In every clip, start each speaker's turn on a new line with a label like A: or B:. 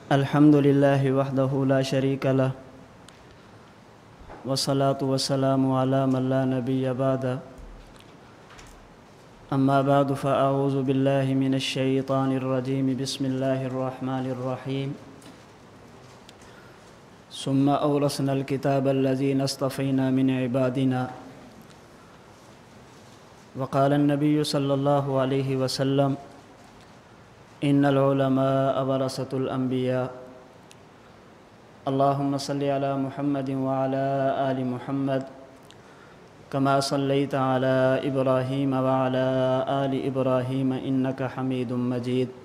A: الحمد للہ وحدہ لا شریک لہ والصلاة والسلام علی من لا نبی بعدہ اما بعد فاعوذ باللہ من الشیطان الرجیم بسم اللہ الرحمن الرحیم ثم اورثنا الكتاب الذین اصطفینا من عبادنا وقال النبی صلی اللہ علیہ وسلم ان العلماء ورثۃ الانبیاء اللهم صل على محمد وعلى آل محمد كما صليت على إبراهيم وعلى آل إبراهيم إنك حميد مجيد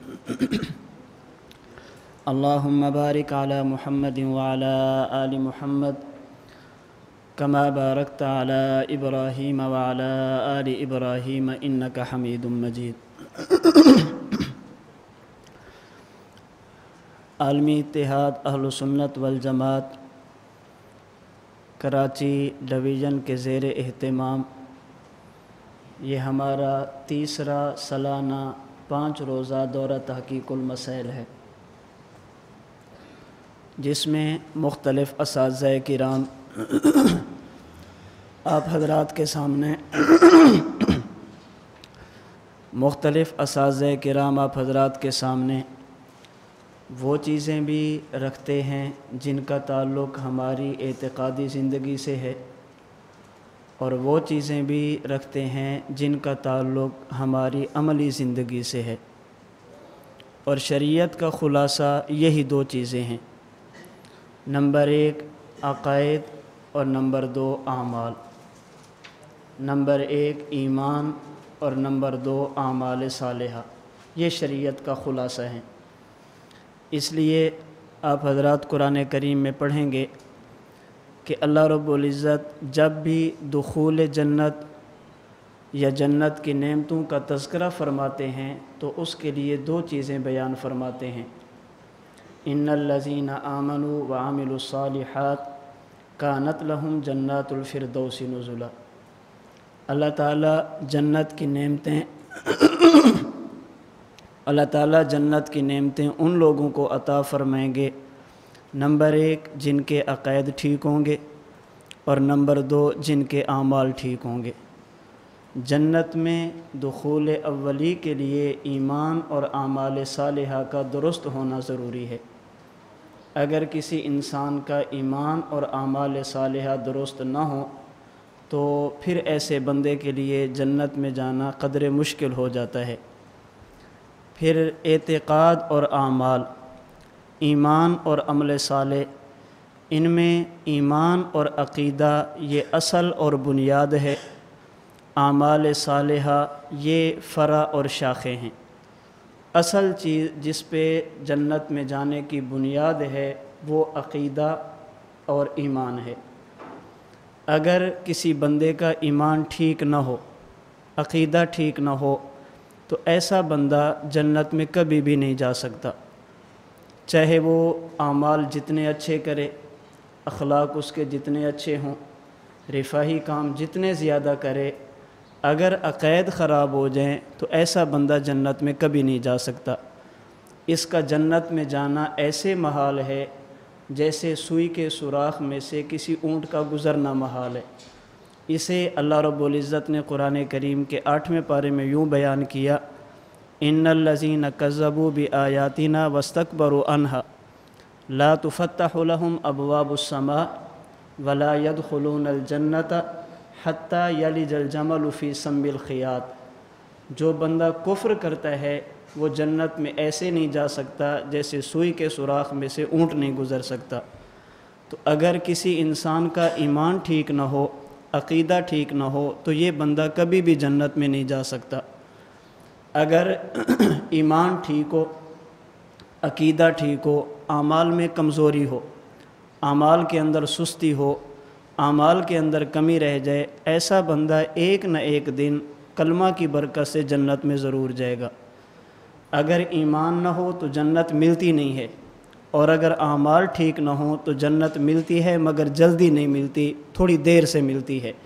A: اللهم بارك على محمد وعلى آل محمد كما باركت على إبراهيم وعلى آل إبراهيم إنك حميد مجيد عالمی اتحاد اہل سنت والجماعت کراچی ڈویژن کے زیر اہتمام یہ ہمارا تیسرا سالانہ 5 روزہ دورہ تحقیق المسائل ہے، جس میں مختلف اساتذہ کرام آپ حضرات کے سامنے آپ حضرات کے سامنے وہ چیزیں بھی رکھتے ہیں جن کا تعلق ہماری اعتقادی زندگی سے ہے، اور وہ چیزیں بھی رکھتے ہیں جن کا تعلق ہماری عملی زندگی سے ہے، اور شریعت کا خلاصہ یہی 2 چیزیں ہیں، نمبر 1 عقائد اور نمبر 2 اعمال، نمبر 1 ایمان اور نمبر 2 اعمال صالحہ، یہ شریعت کا خلاصہ ہیں۔ اس لیے آپ حضرات قرآن کریم میں پڑھیں گے کہ اللہ رب العزت جب بھی دخول جنت یا جنت کی نعمتوں کا تذکرہ فرماتے ہیں تو اس کے لیے 2 چیزیں بیان فرماتے ہیں، ان الذین آمنوا وعملوا الصالحات کانت لہم جنات الفردوس نزلا۔ اللہ تعالیٰ جنت کی نعمتیں ان لوگوں کو عطا فرمائیں گے، نمبر 1 جن کے عقائد ٹھیک ہوں گے، اور نمبر 2 جن کے اعمال ٹھیک ہوں گے۔ جنت میں دخول اولی کے لیے ایمان اور اعمال صالحہ کا درست ہونا ضروری ہے۔ اگر کسی انسان کا ایمان اور اعمال صالحہ درست نہ ہو تو پھر ایسے بندے کے لیے جنت میں جانا قدر مشکل ہو جاتا ہے۔ پھر اعتقاد اور اعمال، ایمان اور عمل صالح، ان میں ایمان اور عقیدہ یہ اصل اور بنیاد ہے، اعمال صالحہ یہ فرع اور شاخیں ہیں۔ اصل چیز جس پہ جنت میں جانے کی بنیاد ہے وہ عقیدہ اور ایمان ہے۔ اگر کسی بندے کا ایمان ٹھیک نہ ہو، عقیدہ ٹھیک نہ ہو، تو ایسا بندہ جنت میں کبھی بھی نہیں جا سکتا، چاہے وہ اعمال جتنے اچھے کرے، اخلاق اس کے جتنے اچھے ہوں، رفاہی کام جتنے زیادہ کرے، اگر عقائد خراب ہو جائیں تو ایسا بندہ جنت میں کبھی نہیں جا سکتا۔ اس کا جنت میں جانا ایسے محال ہے جیسے سوئی کے سوراخ میں سے کسی اونٹ کا گزرنا محال ہے۔ اسے اللہ رب العزت نے قرآن کریم کے 8ویں پارے میں یوں بیان کیا، ان الذین کذبوا بآیاتنا واستکبروا عنہا لا تفتح لهم ابواب السماء ولا يدخلون الجنۃ حتی یلج الجمل فی سم الخیاط۔ جو بندہ کفر کرتا ہے وہ جنت میں ایسے نہیں جا سکتا جیسے سوئی کے سوراخ میں سے اونٹ نہیں گزر سکتا۔ تو اگر کسی انسان کا ایمان ٹھیک نہ ہو، عقیدہ ٹھیک نہ ہو، تو یہ بندہ کبھی بھی جنت میں نہیں جا سکتا۔ اگر ایمان ٹھیک ہو، عقیدہ ٹھیک ہو، اعمال میں کمزوری ہو، اعمال کے اندر سستی ہو، اعمال کے اندر کمی رہ جائے، ایسا بندہ ایک نہ ایک دن کلمہ کی برکت سے جنت میں ضرور جائے گا۔ اگر ایمان نہ ہو تو جنت ملتی نہیں ہے، اور اگر اعمال ٹھیک نہ ہوں تو جنت ملتی ہے مگر جلدی نہیں ملتی، تھوڑی دیر سے ملتی ہے۔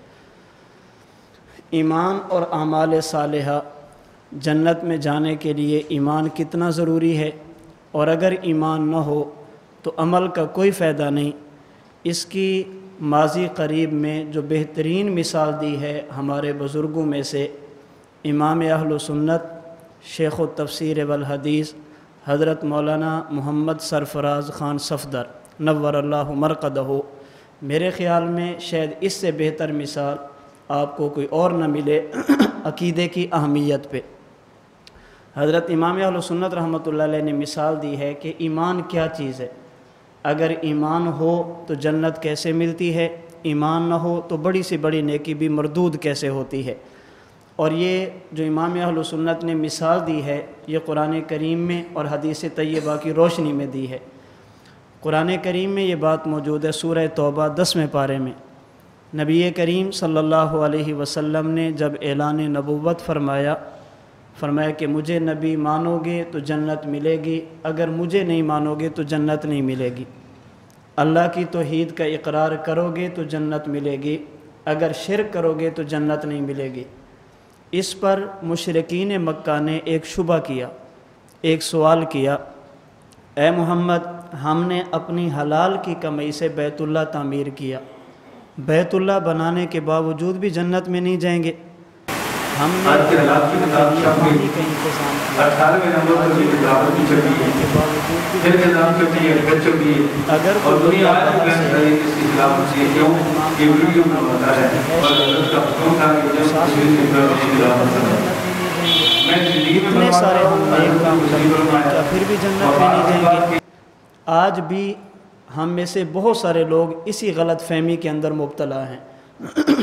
A: ایمان اور اعمال صالحہ، جنت میں جانے کے لیے ایمان کتنا ضروری ہے؟ اور اگر ایمان نہ ہو تو عمل کا کوئی فائدہ نہیں۔ اس کی ماضی قریب میں جو بہترین مثال دی ہے ہمارے بزرگوں میں سے امام اہل سنت شیخ التفسیر والحدیث حضرت مولانا محمد سرفراز خان صفدر نور اللہ مرقدہ، میرے خیال میں شاید اس سے بہتر مثال آپ کو کوئی اور نہ ملے عقیدے کی اہمیت پہ۔ حضرت امام اہل سنت رحمۃ اللہ علیہ نے مثال دی ہے کہ ایمان کیا چیز ہے، اگر ایمان ہو تو جنت کیسے ملتی ہے، ایمان نہ ہو تو بڑی سی بڑی نیکی بھی مردود کیسے ہوتی ہے۔ اور یہ جو امام اہل سنت نے مثال دی ہے یہ قرآن کریم میں اور حدیث طیبہ کی روشنی میں دی ہے۔ قرآن کریم میں یہ بات موجود ہے، سورہ توبہ 10ویں پارے میں نبی کریم صلی اللہ علیہ وسلم نے جب اعلان نبوت فرمایا کہ مجھے نبی مانو گے تو جنت ملے گی، اگر مجھے نہیں مانو گے تو جنت نہیں ملے گی۔ اللہ کی توحید کا اقرار کرو گے تو جنت ملے گی، اگر شرک کرو گے تو جنت نہیں ملے گی۔ اس پر مشرکین مکہ نے ایک شبہ کیا، ایک سوال کیا، اے محمد ہم نے اپنی حلال کی کمائی سے بیت اللہ تعمیر کیا، بیت اللہ بنانے کے باوجود بھی جنت میں نہیں جائیں گے؟ ہم نے پانی کا انتظام کیا، اگر اتنے سارے ہم نیک کام کرتے ہیں پھر بھی جنت میں نہیں جائیں گے؟ آج بھی ہم میں سے بہت سارے لوگ اسی غلط فہمی کے اندر مبتلا ہیں۔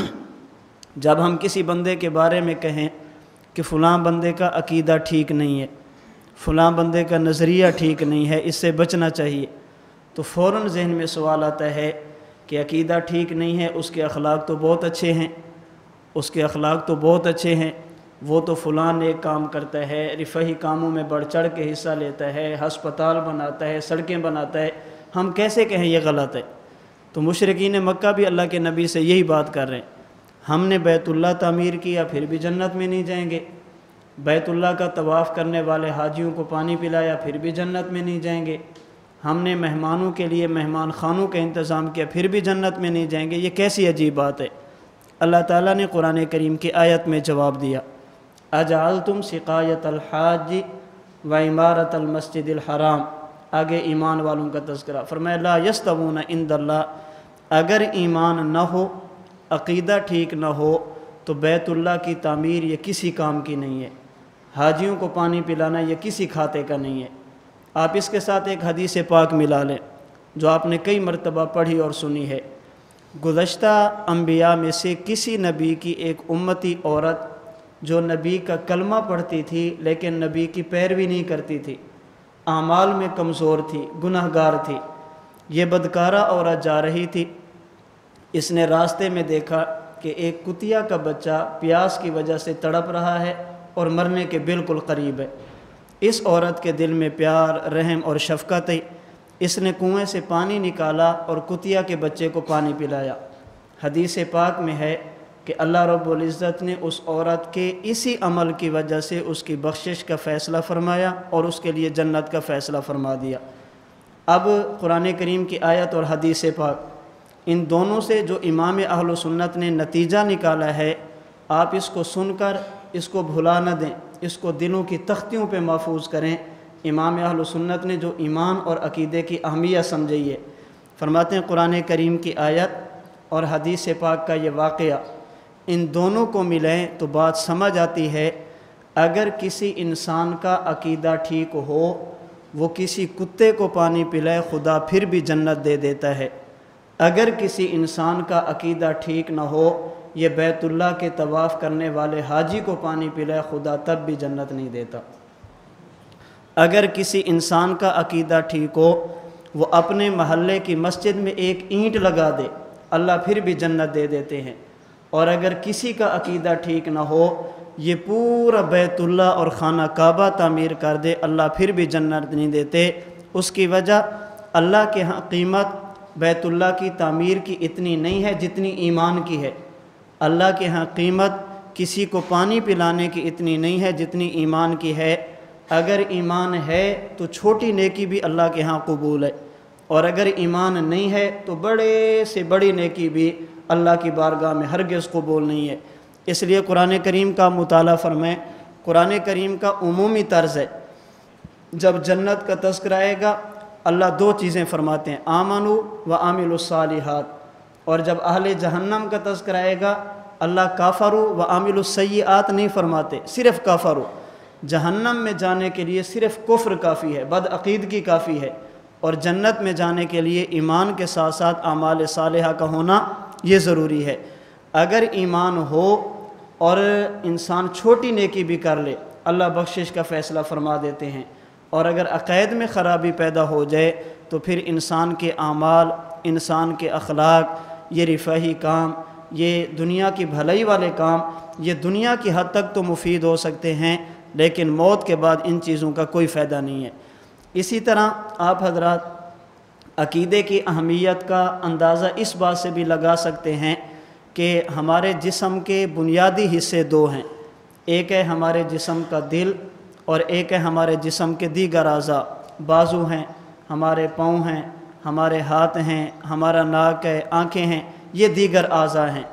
A: جب ہم کسی بندے کے بارے میں کہیں کہ فلاں بندے کا عقیدہ ٹھیک نہیں ہے، فلاں بندے کا نظریہ ٹھیک نہیں ہے، اس سے بچنا چاہیے، تو فوراً ذہن میں سوال آتا ہے کہ عقیدہ ٹھیک نہیں ہے، اس کے اخلاق تو بہت اچھے ہیں، اس کے اخلاق تو بہت اچھے ہیں، وہ تو فلاں ایک کام کرتا ہے، رفاہی کاموں میں بڑھ چڑھ کے حصہ لیتا ہے، ہسپتال بناتا ہے، سڑکیں بناتا ہے، ہم کیسے کہیں یہ غلط ہے؟ تو مشرکین مکہ بھی اللہ کے نبی سے یہی بات کر رہے ہیں، ہم نے بیت اللہ تعمیر کیا پھر بھی جنت میں نہیں جائیں گے، بیت اللہ کا طواف کرنے والے حاجیوں کو پانی پلایا پھر بھی جنت میں نہیں جائیں گے، ہم نے مہمانوں کے لیے مہمان خانوں کا انتظام کیا پھر بھی جنت میں نہیں جائیں گے۔ یہ کیسی عجیب بات ہے؟ اللہ تعالیٰ نے قرآن کریم کی آیت میں جواب دیا، اجعلتم سقایت الحاج و عمارت المسجد الحرام، آگے ایمان والوں کا تذکرہ، فرمایا لا یستوون عند اللہ، اگر ایمان نہ ہو، عقیدہ ٹھیک نہ ہو تو بیت اللہ کی تعمیر یہ کسی کام کی نہیں ہے، حاجیوں کو پانی پلانا یہ کسی کھاتے کا نہیں ہے۔ آپ اس کے ساتھ ایک حدیث پاک ملا لیں جو آپ نے کئی مرتبہ پڑھی اور سنی ہے، گزشتہ انبیاء میں سے کسی نبی کی ایک امتی عورت جو نبی کا کلمہ پڑھتی تھی لیکن نبی کی پیروی نہیں کرتی تھی، اعمال میں کمزور تھی، گناہ گار تھی، یہ بدکارہ عورت جا رہی تھی، اس نے راستے میں دیکھا کہ ایک کتیا کا بچہ پیاس کی وجہ سے تڑپ رہا ہے اور مرنے کے بالکل قریب ہے۔ اس عورت کے دل میں پیار، رحم اور شفقت ہے، اس نے کنویں سے پانی نکالا اور کتیا کے بچے کو پانی پلایا۔ حدیث پاک میں ہے کہ اللہ رب العزت نے اس عورت کے اسی عمل کی وجہ سے اس کی بخشش کا فیصلہ فرمایا اور اس کے لیے جنت کا فیصلہ فرما دیا۔ اب قرآن کریم کی آیت اور حدیث پاک، ان دونوں سے جو امام اہل سنت نے نتیجہ نکالا ہے، آپ اس کو سن کر اس کو بھلا نہ دیں، اس کو دلوں کی تختیوں پہ محفوظ کریں۔ امام اہل سنت نے جو ایمان اور عقیدے کی اہمیت سمجھی ہے، فرماتے ہیں قرآن کریم کی آیت اور حدیث پاک کا یہ واقعہ، ان دونوں کو ملیں تو بات سمجھ آتی ہے۔ اگر کسی انسان کا عقیدہ ٹھیک ہو، وہ کسی کتے کو پانی پلائے خدا پھر بھی جنت دے دیتا ہے، اگر کسی انسان کا عقیدہ ٹھیک نہ ہو، یہ بیت اللہ کے طواف کرنے والے حاجی کو پانی پلائے خدا تب بھی جنت نہیں دیتا۔ اگر کسی انسان کا عقیدہ ٹھیک ہو، وہ اپنے محلے کی مسجد میں ایک اینٹ لگا دے، اللہ پھر بھی جنت دے دیتے ہیں، اور اگر کسی کا عقیدہ ٹھیک نہ ہو، یہ پورا بیت اللہ اور خانہ کعبہ تعمیر کر دے، اللہ پھر بھی جنت نہیں دیتے۔ اس کی وجہ اللہ کے ہاں قیمت بیت اللہ کی تعمیر کی اتنی نہیں ہے جتنی ایمان کی ہے، اللہ کے ہاں قیمت کسی کو پانی پلانے کی اتنی نہیں ہے جتنی ایمان کی ہے۔ اگر ایمان ہے تو چھوٹی نیکی بھی اللہ کے ہاں قبول ہے، اور اگر ایمان نہیں ہے تو بڑے سے بڑی نیکی بھی اللہ کی بارگاہ میں ہرگز قبول نہیں ہے۔ اس لیے قرآن کریم کا مطالعہ فرمائیں۔ قرآن کریم کا عمومی طرز ہے، جب جنت کا تذکرہ آئے گا اللہ دو چیزیں فرماتے ہیں، آمنوا وعملوا الصالحات، اور جب اہل جہنم کا تذکرہ آئے گا اللہ کافروا وعملوا السیئات نہیں فرماتے، صرف کافروا۔ جہنم میں جانے کے لیے صرف کفر کافی ہے، بدعقیدگی کافی ہے، اور جنت میں جانے کے لیے ایمان کے ساتھ ساتھ اعمال صالحہ کا ہونا یہ ضروری ہے۔ اگر ایمان ہو اور انسان چھوٹی نیکی بھی کر لے اللہ بخشش کا فیصلہ فرما دیتے ہیں، اور اگر عقائد میں خرابی پیدا ہو جائے تو پھر انسان کے اعمال، انسان کے اخلاق، یہ رفاہی کام، یہ دنیا کی بھلائی والے کام، یہ دنیا کی حد تک تو مفید ہو سکتے ہیں لیکن موت کے بعد ان چیزوں کا کوئی فائدہ نہیں ہے۔ اسی طرح آپ حضرات عقیدے کی اہمیت کا اندازہ اس بات سے بھی لگا سکتے ہیں کہ ہمارے جسم کے بنیادی حصے دو ہیں، ایک ہے ہمارے جسم کا دل اور ایک ہے ہمارے جسم کے دیگر اعضاء، بازو ہیں، ہمارے پاؤں ہیں، ہمارے ہاتھ ہیں، ہمارا ناک ہے، آنکھیں ہیں، یہ دیگر اعضاء ہیں۔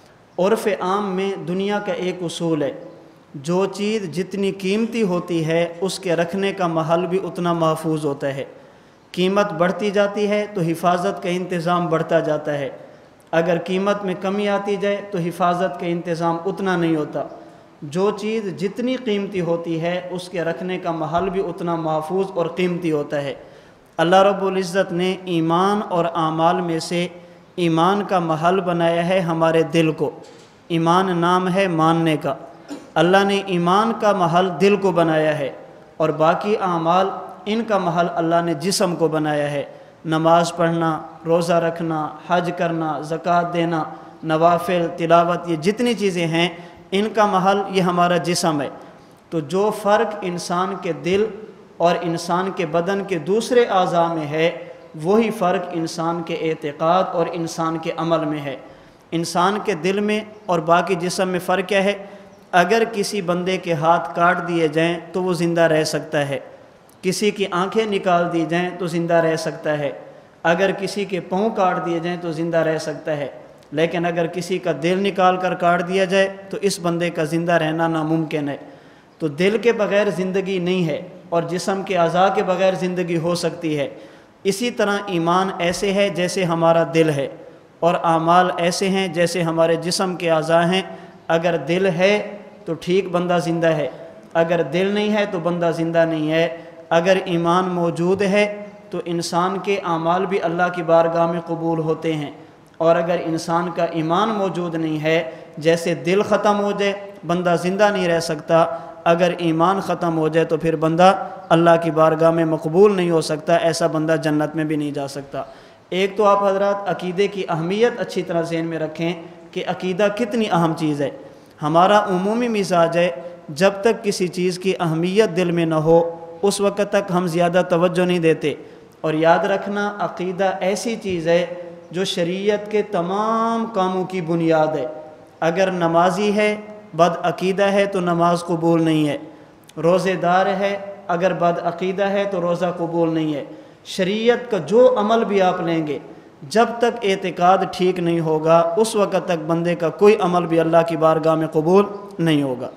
A: عرف عام میں دنیا کا ایک اصول ہے، جو چیز جتنی قیمتی ہوتی ہے اس کے رکھنے کا محل بھی اتنا محفوظ ہوتا ہے۔ قیمت بڑھتی جاتی ہے تو حفاظت کا انتظام بڑھتا جاتا ہے، اگر قیمت میں کمی آتی جائے تو حفاظت کا انتظام اتنا نہیں ہوتا۔ جو چیز جتنی قیمتی ہوتی ہے اس کے رکھنے کا محل بھی اتنا محفوظ اور قیمتی ہوتا ہے۔ اللہ رب العزت نے ایمان اور اعمال میں سے ایمان کا محل بنایا ہے ہمارے دل کو، ایمان نام ہے ماننے کا، اللہ نے ایمان کا محل دل کو بنایا ہے، اور باقی اعمال ان کا محل اللہ نے جسم کو بنایا ہے۔ نماز پڑھنا، روزہ رکھنا، حج کرنا، زکوٰۃ دینا، نوافل، تلاوت، یہ جتنی چیزیں ہیں ان کا محل یہ ہمارا جسم ہے۔ تو جو فرق انسان کے دل اور انسان کے بدن کے دوسرے اعضاء میں ہے وہی فرق انسان کے اعتقاد اور انسان کے عمل میں ہے۔ انسان کے دل میں اور باقی جسم میں فرق کیا ہے؟ اگر کسی بندے کے ہاتھ کاٹ دیے جائیں تو وہ زندہ رہ سکتا ہے، کسی کی آنکھیں نکال دی جائیں تو زندہ رہ سکتا ہے، اگر کسی کے پاؤں کاٹ دیے جائیں تو زندہ رہ سکتا ہے، لیکن اگر کسی کا دل نکال کر کاٹ دیا جائے تو اس بندے کا زندہ رہنا ناممکن ہے۔ تو دل کے بغیر زندگی نہیں ہے اور جسم کے اعضاء کے بغیر زندگی ہو سکتی ہے۔ اسی طرح ایمان ایسے ہے جیسے ہمارا دل ہے، اور اعمال ایسے ہیں جیسے ہمارے جسم کے اعضاء ہیں۔ اگر دل ہے تو ٹھیک بندہ زندہ ہے، اگر دل نہیں ہے تو بندہ زندہ نہیں ہے۔ اگر ایمان موجود ہے تو انسان کے اعمال بھی اللہ کی بارگاہ میں قبول ہوتے ہیں، اور اگر انسان کا ایمان موجود نہیں ہے، جیسے دل ختم ہو جائے بندہ زندہ نہیں رہ سکتا، اگر ایمان ختم ہو جائے تو پھر بندہ اللہ کی بارگاہ میں مقبول نہیں ہو سکتا، ایسا بندہ جنت میں بھی نہیں جا سکتا۔ ایک تو آپ حضرات عقیدے کی اہمیت اچھی طرح ذہن میں رکھیں کہ عقیدہ کتنی اہم چیز ہے۔ ہمارا عمومی مزاج ہے جب تک کسی چیز کی اہمیت دل میں نہ ہو اس وقت تک ہم زیادہ توجہ نہیں دیتے، اور یاد رکھنا عقیدہ ایسی چیز ہے جو شریعت کے تمام کاموں کی بنیاد ہے۔ اگر نمازی ہے بد عقیدہ ہے تو نماز قبول نہیں ہے، روزے دار ہے اگر بد عقیدہ ہے تو روزہ قبول نہیں ہے۔ شریعت کا جو عمل بھی آپ لیں گے جب تک اعتقاد ٹھیک نہیں ہوگا اس وقت تک بندے کا کوئی عمل بھی اللہ کی بارگاہ میں قبول نہیں ہوگا۔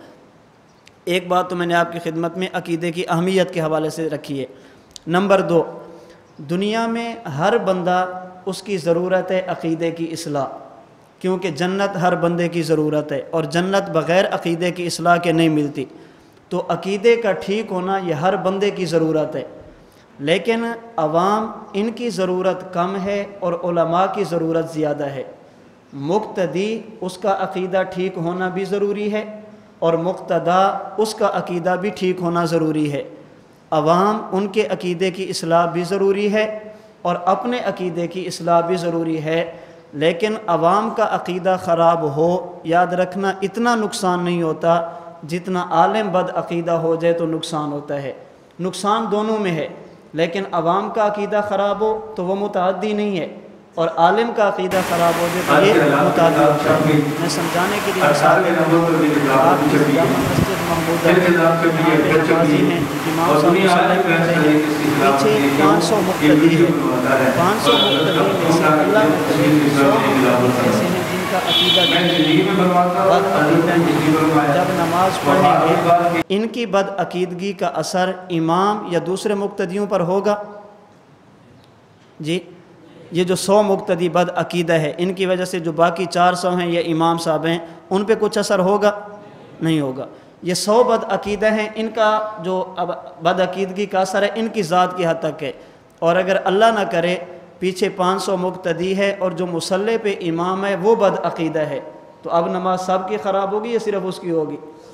A: ایک بات تو میں نے آپ کی خدمت میں عقیدے کی اہمیت کے حوالے سے رکھی ہے۔ نمبر 2، دنیا میں ہر بندہ اس کی ضرورت ہے عقیدے کی اصلاح، کیونکہ جنت ہر بندے کی ضرورت ہے، اور جنت بغیر عقیدے کی اصلاح کے نہیں ملتی۔ تو عقیدے کا ٹھیک ہونا یہ ہر بندے کی ضرورت ہے، لیکن عوام ان کی ضرورت کم ہے اور علماء کی ضرورت زیادہ ہے۔ مقتدی اس کا عقیدہ ٹھیک ہونا بھی ضروری ہے، اور مقتدا اس کا عقیدہ بھی ٹھیک ہونا ضروری ہے۔ عوام ان کے عقیدے کی اصلاح بھی ضروری ہے اور اپنے عقیدے کی اصلاح بھی ضروری ہے، لیکن عوام کا عقیدہ خراب ہو یاد رکھنا اتنا نقصان نہیں ہوتا جتنا عالم بد عقیدہ ہو جائے تو نقصان ہوتا ہے۔ نقصان دونوں میں ہے، لیکن عوام کا عقیدہ خراب ہو تو وہ متعدی نہیں ہے، اور عالم کا عقیدہ خراب ہو جائے تو یہ متعدی ہوتا ہے۔ میں سمجھانے کے لیے مثال آپ جامع مسجد محمود محمودہ یہاں پہ نمازی ہیں، امام صاحب مصلی پڑھ رہے ہیں، پیچھے 500 مقتدی ہے، 500 مقتدی میں سے اللہ نے 100 مقتدی ایسے ہیں جن کا عقیدہ بد عقیدہ ہے، جب نماز پڑھیں گے ان کی بد عقیدگی کا اثر امام یا دوسرے مقتدیوں پر ہوگا؟ جی، یہ جو 100 مقتدی بد عقیدہ ہے ان کی وجہ سے جو باقی 400 ہیں یہ امام صاحب ہیں، ان پہ کچھ اثر ہوگا؟ نہیں ہوگا۔ یہ 100 بد عقیدہ ہیں، ان کا جو بد عقیدگی کا اثر ہے ان کی ذات کی حد تک ہے، اور اگر اللہ نہ کرے پیچھے 500 مقتدی ہے اور جو مصلی پہ امام ہے وہ بد عقیدہ ہے، تو اب نماز سب کی خراب ہوگی یا صرف اس کی ہوگی؟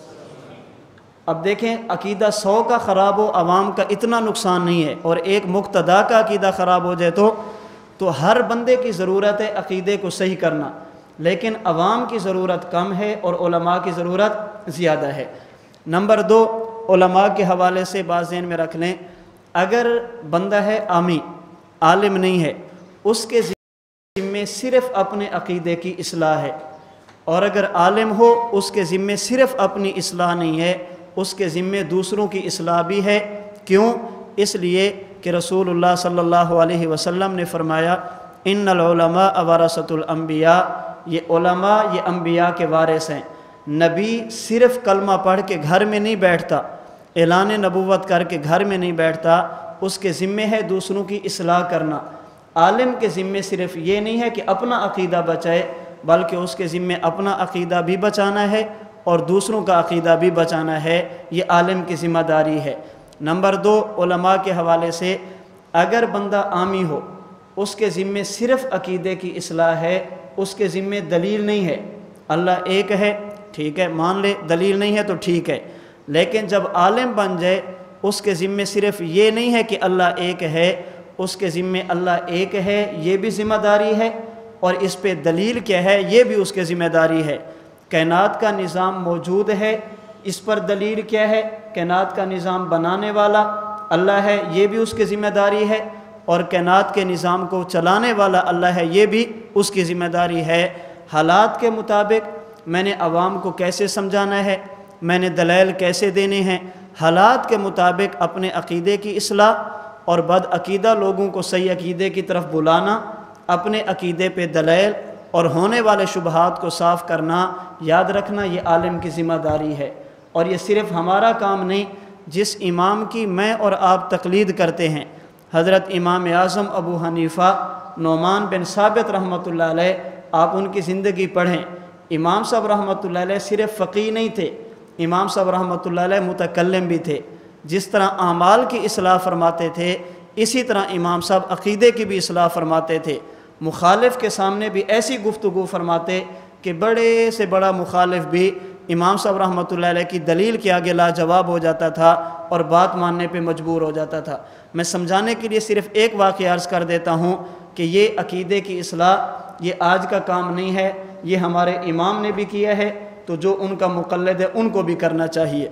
A: اب دیکھیں، عقیدہ 100 کا خراب ہو عوام کا اتنا نقصان نہیں ہے، اور ایک مقتدا کا عقیدہ خراب ہو جائے تو ہر بندے کی ضرورت ہے عقیدے کو صحیح کرنا، لیکن عوام کی ضرورت کم ہے اور علماء کی ضرورت زیادہ ہے۔ نمبر 2، علماء کے حوالے سے بات ذہن میں رکھ لیں، اگر بندہ ہے عامی، عالم نہیں ہے، اس کے ذمے صرف اپنے عقیدے کی اصلاح ہے، اور اگر عالم ہو اس کے ذمے صرف اپنی اصلاح نہیں ہے، اس کے ذمے دوسروں کی اصلاح بھی ہے۔ کیوں؟ اس لیے کہ رسول اللہ صلی اللہ علیہ وسلم نے فرمایا ان العلماء ورثۃ الانبیاء، یہ علماء یہ انبیاء کے وارث ہیں۔ نبی صرف کلمہ پڑھ کے گھر میں نہیں بیٹھتا، اعلان نبوت کر کے گھر میں نہیں بیٹھتا، اس کے ذمے ہے دوسروں کی اصلاح کرنا۔ عالم کے ذمے صرف یہ نہیں ہے کہ اپنا عقیدہ بچائے، بلکہ اس کے ذمے اپنا عقیدہ بھی بچانا ہے اور دوسروں کا عقیدہ بھی بچانا ہے، یہ عالم کی ذمہ داری ہے۔ نمبر 2، علماء کے حوالے سے اگر بندہ عامی ہو، اس کے ذمے صرف عقیدے کی اصلاح ہے، اس کے ذمے دلیل نہیں ہے، اللہ ایک ہے ٹھیک ہے مان لے، دلیل نہیں ہے تو ٹھیک ہے، لیکن جب عالم بن جائے اس کے ذمے صرف یہ نہیں ہے کہ اللہ ایک ہے، اس کے ذمے اللہ ایک ہے یہ بھی ذمہ داری ہے، اور اس پہ دلیل کیا ہے یہ بھی اس کے ذمہ داری ہے۔ کائنات کا نظام موجود ہے، اس پر دلیل کیا ہے؟ کائنات کا نظام بنانے والا اللہ ہے، یہ بھی اس کی ذمہ داری ہے، اور کائنات کے نظام کو چلانے والا اللہ ہے، یہ بھی اس کی ذمہ داری ہے۔ حالات کے مطابق میں نے عوام کو کیسے سمجھانا ہے، میں نے دلائل کیسے دینے ہیں، حالات کے مطابق اپنے عقیدے کی اصلاح اور بد عقیدہ لوگوں کو صحیح عقیدے کی طرف بلانا، اپنے عقیدے پہ دلائل اور ہونے والے شبہات کو صاف کرنا، یاد رکھنا یہ عالم کی ذمہ داری ہے، اور یہ صرف ہمارا کام نہیں۔ جس امام کی میں اور آپ تقلید کرتے ہیں، حضرت امام اعظم ابو حنیفہ نعمان بن ثابت رحمۃ اللہ علیہ، آپ ان کی زندگی پڑھیں۔ امام صاحب رحمۃ اللہ علیہ صرف فقیہ نہیں تھے، امام صاحب رحمۃ اللہ علیہ متکلم بھی تھے۔ جس طرح اعمال کی اصلاح فرماتے تھے، اسی طرح امام صاحب عقیدے کی بھی اصلاح فرماتے تھے۔ مخالف کے سامنے بھی ایسی گفتگو فرماتے کہ بڑے سے بڑا مخالف بھی امام صاحب رحمۃ اللہ علیہ کی دلیل کے آگے لاجواب ہو جاتا تھا اور بات ماننے پہ مجبور ہو جاتا تھا۔ میں سمجھانے کے لیے صرف ایک واقعہ عرض کر دیتا ہوں کہ یہ عقیدے کی اصلاح یہ آج کا کام نہیں ہے، یہ ہمارے امام نے بھی کیا ہے، تو جو ان کا مقلد ہے ان کو بھی کرنا چاہیے۔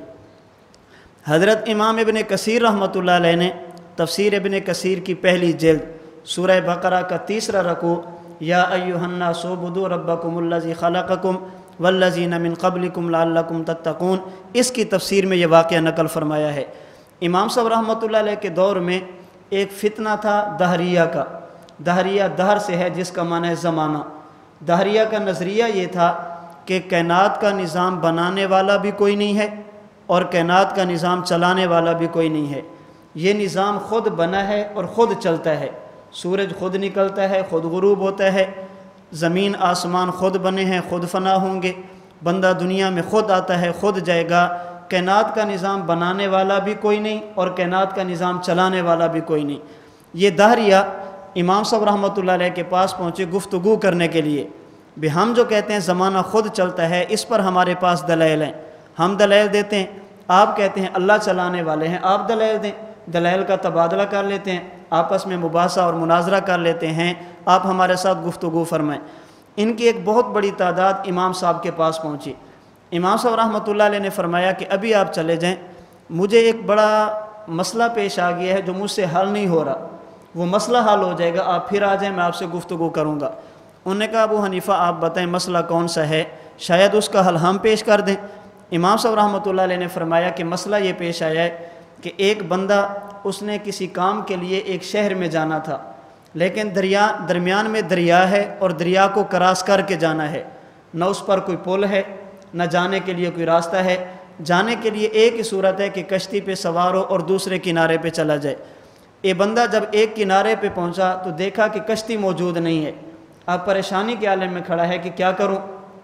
A: حضرت امام ابن کثیر رحمۃ اللہ علیہ نے تفسیر ابن کثیر کی پہلی جلد سورہ بقرہ کا 3واں رکوع، یا ایھا الناس اعبدوا ربکم الذی خلقکم والذین من قبلکم لعلکم تتقون، اس کی تفسیر میں یہ واقعہ نقل فرمایا ہے۔ امام صاحب رحمۃ اللہ علیہ کے دور میں ایک فتنہ تھا دہریہ کا۔ دہریہ دہر سے ہے جس کا معنی ہے زمانہ۔ دہریہ کا نظریہ یہ تھا کہ کائنات کا نظام بنانے والا بھی کوئی نہیں ہے اور کائنات کا نظام چلانے والا بھی کوئی نہیں ہے، یہ نظام خود بنا ہے اور خود چلتا ہے۔ سورج خود نکلتا ہے، خود غروب ہوتا ہے، زمین آسمان خود بنے ہیں، خود فنا ہوں گے، بندہ دنیا میں خود آتا ہے، خود جائے گا۔ کائنات کا نظام بنانے والا بھی کوئی نہیں اور کائنات کا نظام چلانے والا بھی کوئی نہیں۔ یہ دہریہ امام صاحب رحمۃ اللہ علیہ کے پاس پہنچے گفتگو کرنے کے لیے، بھی ہم جو کہتے ہیں زمانہ خود چلتا ہے، اس پر ہمارے پاس دلائل ہیں، ہم دلائل دیتے ہیں، آپ کہتے ہیں اللہ چلانے والے ہیں، آپ دلائل دیں، دلائل کا تبادلہ کر لیتے ہیں، آپس میں مباحثہ اور مناظرہ کر لیتے ہیں، آپ ہمارے ساتھ گفتگو فرمائیں۔ ان کی ایک بہت بڑی تعداد امام صاحب کے پاس پہنچی۔ امام صاحب رحمۃ اللہ علیہ نے فرمایا کہ ابھی آپ چلے جائیں، مجھے ایک بڑا مسئلہ پیش آ گیا ہے جو مجھ سے حل نہیں ہو رہا، وہ مسئلہ حل ہو جائے گا، آپ پھر آ جائیں، میں آپ سے گفتگو کروں گا۔ انہوں نے کہا ابو حنیفہ آپ بتائیں مسئلہ کون سا ہے، شاید اس کا حل ہم پیش کر دیں۔ امام صاحب رحمۃ اللہ علیہ نے فرمایا کہ مسئلہ یہ پیش آیا ہے کہ ایک بندہ اس نے کسی کام کے لیے ایک شہر میں جانا تھا، لیکن درمیان میں دریا ہے اور دریا کو کراس کر کے جانا ہے، نہ اس پر کوئی پل ہے نہ جانے کے لیے کوئی راستہ ہے۔ جانے کے لیے ایک ہی صورت ہے کہ کشتی پہ سوار ہو اور دوسرے کنارے پہ چلا جائے۔ یہ بندہ جب ایک کنارے پہ پہنچا تو دیکھا کہ کشتی موجود نہیں ہے، اب پریشانی کے عالم میں کھڑا ہے کہ کیا کروں۔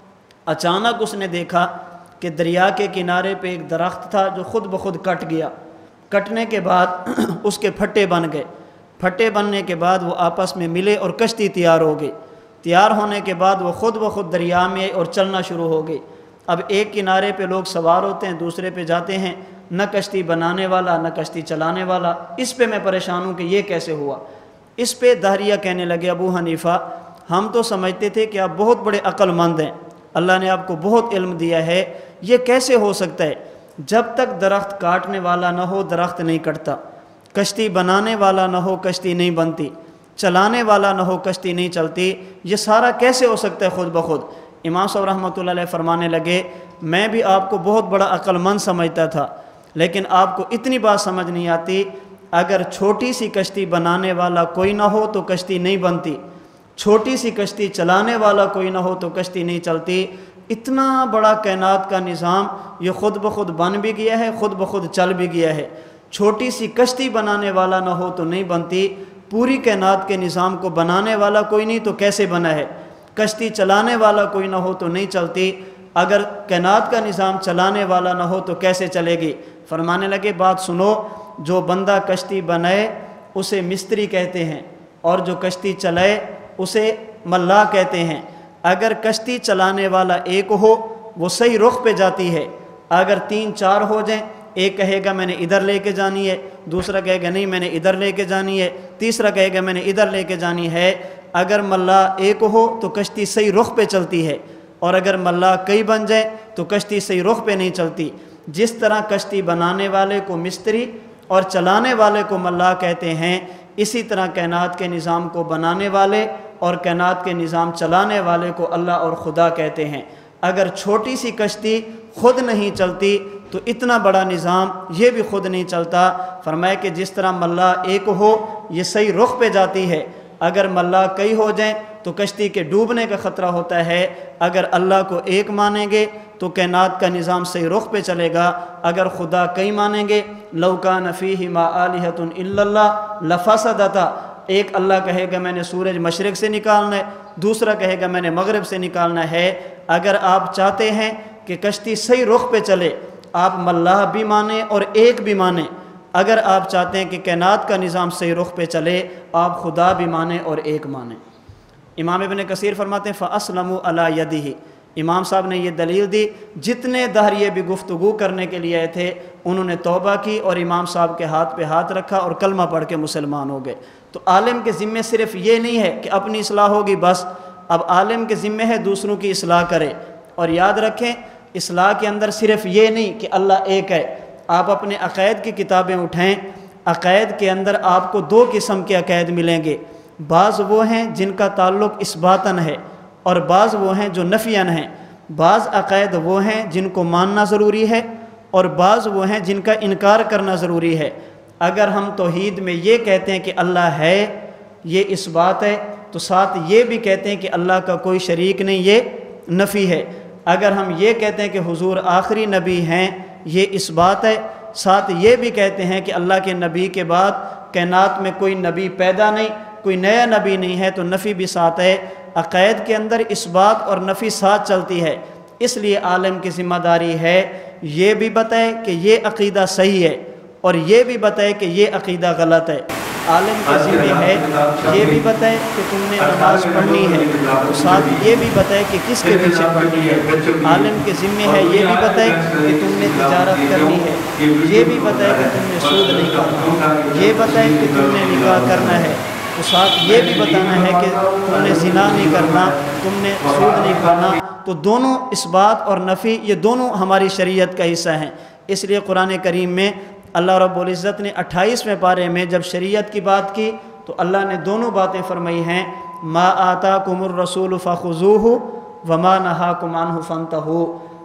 A: اچانک اس نے دیکھا کہ دریا کے کنارے پہ ایک درخت تھا جو خود بخود کٹ گیا، کٹنے کے بعد اس کے پھٹے بن گئے، پھٹے بننے کے بعد وہ آپس میں ملے اور کشتی تیار ہو گئی۔ تیار ہونے کے بعد وہ خود بخود دریا میں اور چلنا شروع ہو گئی۔ اب ایک کنارے پہ لوگ سوار ہوتے ہیں، دوسرے پہ جاتے ہیں، نہ کشتی بنانے والا نہ کشتی چلانے والا۔ اس پہ میں پریشان ہوں کہ یہ کیسے ہوا۔ اس پہ دہریہ کہنے لگے ابو حنیفہ ہم تو سمجھتے تھے کہ آپ بہت بڑے عقل مند ہیں، اللہ نے آپ کو بہت علم دیا ہے، یہ کیسے ہو سکتا ہے؟ جب تک درخت کاٹنے والا نہ ہو درخت نہیں کٹتا، کشتی بنانے والا نہ ہو کشتی نہیں بنتی، چلانے والا نہ ہو کشتی نہیں چلتی، یہ سارا کیسے ہو سکتا ہے خود بخود؟ امام صاحب رحمۃ اللہ علیہ فرمانے لگے میں بھی آپ کو بہت بڑا عقل مند سمجھتا تھا، لیکن آپ کو اتنی بات سمجھ نہیں آتی، اگر چھوٹی سی کشتی بنانے والا کوئی نہ ہو تو کشتی نہیں بنتی، چھوٹی سی کشتی چلانے والا کوئی نہ ہو تو کشتی نہیں چلتی۔ اتنا بڑا کائنات کا نظام یہ خود بخود بن بھی گیا ہے، خود بخود چل بھی گیا ہے۔ چھوٹی سی کشتی بنانے والا نہ ہو تو نہیں بنتی، پوری کائنات کے نظام کو بنانے والا کوئی نہیں تو کیسے بنا ہے؟ کشتی چلانے والا کوئی نہ ہو تو نہیں چلتی، اگر کائنات کا نظام چلانے والا نہ ہو تو کیسے چلے گی؟ فرمانے لگے بات سنو، جو بندہ کشتی بنائے اسے مستری کہتے ہیں، اور جو کشتی چلائے اسے ملاح کہتے ہیں۔ اگر کشتی چلانے والا ایک ہو وہ صحیح رخ پہ جاتی ہے، اگر 3-4 ہو جائیں، ایک کہے گا میں نے ادھر لے کے جانی ہے، دوسرا کہے گا نہیں میں نے ادھر لے کے جانی ہے، تیسرا کہے گا میں نے ادھر لے کے جانی ہے، اگر ملاح ایک ہو تو کشتی صحیح رخ پہ چلتی ہے، اور اگر ملاح کئی بن جائیں تو کشتی صحیح رخ پہ نہیں چلتی۔ جس طرح کشتی بنانے والے کو مستری اور چلانے والے کو ملاح کہتے ہیں، اسی طرح کائنات کے نظام کو بنانے والے اور کائنات کے نظام چلانے والے کو اللہ اور خدا کہتے ہیں۔ اگر چھوٹی سی کشتی خود نہیں چلتی تو اتنا بڑا نظام یہ بھی خود نہیں چلتا۔ فرمایا کہ جس طرح ملاح ایک ہو یہ صحیح رخ پہ جاتی ہے، اگر ملاح کئی ہو جائیں تو کشتی کے ڈوبنے کا خطرہ ہوتا ہے۔ اگر اللہ کو ایک مانیں گے تو کائنات کا نظام صحیح رخ پہ چلے گا، اگر خدا کئی مانیں گے لو کان فیہما آلہۃ الا اللہ لفسدتا، ایک اللہ کہے گا میں نے سورج مشرق سے نکالنا ہے، دوسرا کہے گا میں نے مغرب سے نکالنا ہے۔ اگر آپ چاہتے ہیں کہ کشتی صحیح رخ پہ چلے، آپ ملاح بھی مانیں اور ایک بھی مانیں۔ اگر آپ چاہتے ہیں کہ کائنات کا نظام صحیح رخ پہ چلے، آپ خدا بھی مانیں اور ایک مانیں۔ امام ابن کثیر فرماتے ہیں فَأَسْلَمُوا عَلَى يَدِهِ، امام صاحب نے یہ دلیل دی، جتنے دہریے بھی گفتگو کرنے کے لیے آئے تھے انہوں نے توبہ کی اور امام صاحب کے ہاتھ پہ ہاتھ رکھا اور کلمہ پڑھ کے مسلمان ہو گئے۔ تو عالم کے ذمے صرف یہ نہیں ہے کہ اپنی اصلاح ہوگی بس، اب عالم کے ذمے ہے دوسروں کی اصلاح کرے۔ اور یاد رکھیں اصلاح کے اندر صرف یہ نہیں کہ اللہ ایک ہے، آپ اپنے عقائد کی کتابیں اٹھائیں، عقائد کے اندر آپ کو 2 قسم کے عقائد ملیں گے، بعض وہ ہیں جن کا تعلق اثباتاً ہے اور بعض وہ ہیں جو نفیاً ہیں۔ بعض عقائد وہ ہیں جن کو ماننا ضروری ہے اور بعض وہ ہیں جن کا انکار کرنا ضروری ہے۔ اگر ہم توحید میں یہ کہتے ہیں کہ اللہ ہے، یہ اس بات ہے، تو ساتھ یہ بھی کہتے ہیں کہ اللہ کا کوئی شریک نہیں، یہ نفی ہے۔ اگر ہم یہ کہتے ہیں کہ حضور آخری نبی ہیں، یہ اس بات ہے، ساتھ یہ بھی کہتے ہیں کہ اللہ کے نبی کے بعد کائنات میں کوئی نبی پیدا نہیں، کوئی نیا نبی نہیں ہے، تو نفی بھی ساتھ ہے۔ عقائد کے اندر اس بات اور نفی ساتھ چلتی ہے، اس لیے عالم کی ذمہ داری ہے یہ بھی بتائے کہ یہ عقیدہ صحیح ہے اور یہ بھی بتائے کہ یہ عقیدہ غلط ہے۔ عالم کے ذمہ ہے یہ بھی بتائے کہ تم نے نماز پڑھنی ہے، تو ساتھ یہ بھی بتائے کہ کس کے پیچھے پڑھنی ہے۔ عالم کے ذمہ ہے یہ بھی بتائے کہ تم نے تجارت کرنی ہے، یہ بھی بتائے کہ تم نے سود نہیں کرنا، یہ بتائے کہ تم نے نکاح کرنا ہے، تو ساتھ یہ بھی بتانا ہے کہ تم نے زنا نہیں کرنا، تم نے سود نہیں کھانا۔ تو دونوں اس بات اور نفی یہ دونوں ہماری شریعت کا حصہ ہیں۔ اس لیے قرآن کریم میں اللہ رب العزت نے 28ویں پارے میں جب شریعت کی بات کی تو اللہ نے دونوں باتیں فرمائی ہیں، ما آتاکم الرسول فخذوہ وما نہاکم عنہ فانتہوا۔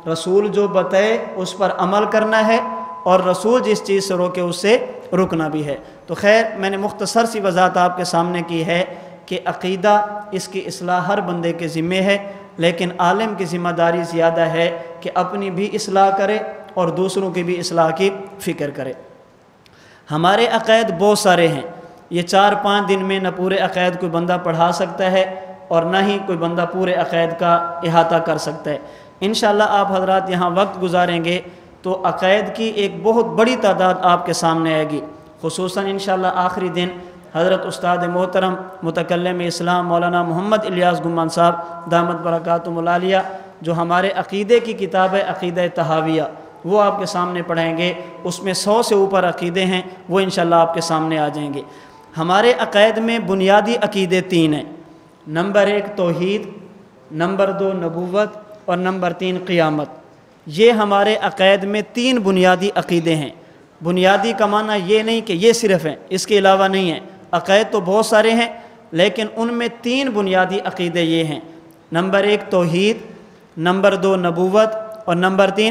A: رسول جو بتائے اس پر عمل کرنا ہے، اور رسول جس چیز سے روکے اس سے رکنا بھی ہے۔ تو خیر میں نے مختصر سی وضاحت آپ کے سامنے کی ہے کہ عقیدہ اس کی اصلاح ہر بندے کے ذمے ہے، لیکن عالم کی ذمہ داری زیادہ ہے کہ اپنی بھی اصلاح کرے اور دوسروں کی بھی اصلاح کی فکر کرے۔ ہمارے عقائد بہت سارے ہیں، یہ 4-5 دن میں نہ پورے عقائد کوئی بندہ پڑھا سکتا ہے اور نہ ہی کوئی بندہ پورے عقائد کا احاطہ کر سکتا ہے۔ انشاءاللہ آپ حضرات یہاں وقت گزاریں گے تو عقائد کی ایک بہت بڑی تعداد آپ کے سامنے آئے گی، خصوصاً انشاءاللہ آخری دن حضرت استاد محترم متکلم اسلام مولانا محمد الیاس گمان صاحب دامت برکاتہم العالیہ جو ہمارے عقیدے کی کتاب ہے عقیدہ طحاویہ، وہ آپ کے سامنے پڑھیں گے۔ اس میں 100 سے اوپر عقیدے ہیں، وہ انشاءاللہ آپ کے سامنے آ جائیں گے۔ ہمارے عقائد میں بنیادی عقیدے 3 ہیں، نمبر 1 توحید، نمبر 2 نبوت، اور نمبر 3 قیامت۔ یہ ہمارے عقائد میں 3 بنیادی عقیدے ہیں۔ بنیادی کا معنی یہ نہیں کہ یہ صرف ہیں، اس کے علاوہ نہیں ہیں، عقائد تو بہت سارے ہیں لیکن ان میں 3 بنیادی عقیدے یہ ہیں، نمبر 1 توحید، نمبر 2 نبوت، اور نمبر 3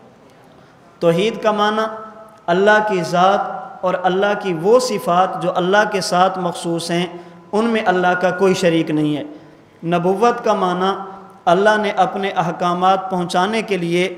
A: توحید کا معنی اللہ کی ذات اور اللہ کی وہ صفات جو اللہ کے ساتھ مخصوص ہیں، ان میں اللہ کا کوئی شریک نہیں ہے۔ نبوت کا معنی اللہ نے اپنے احکامات پہنچانے کے لیے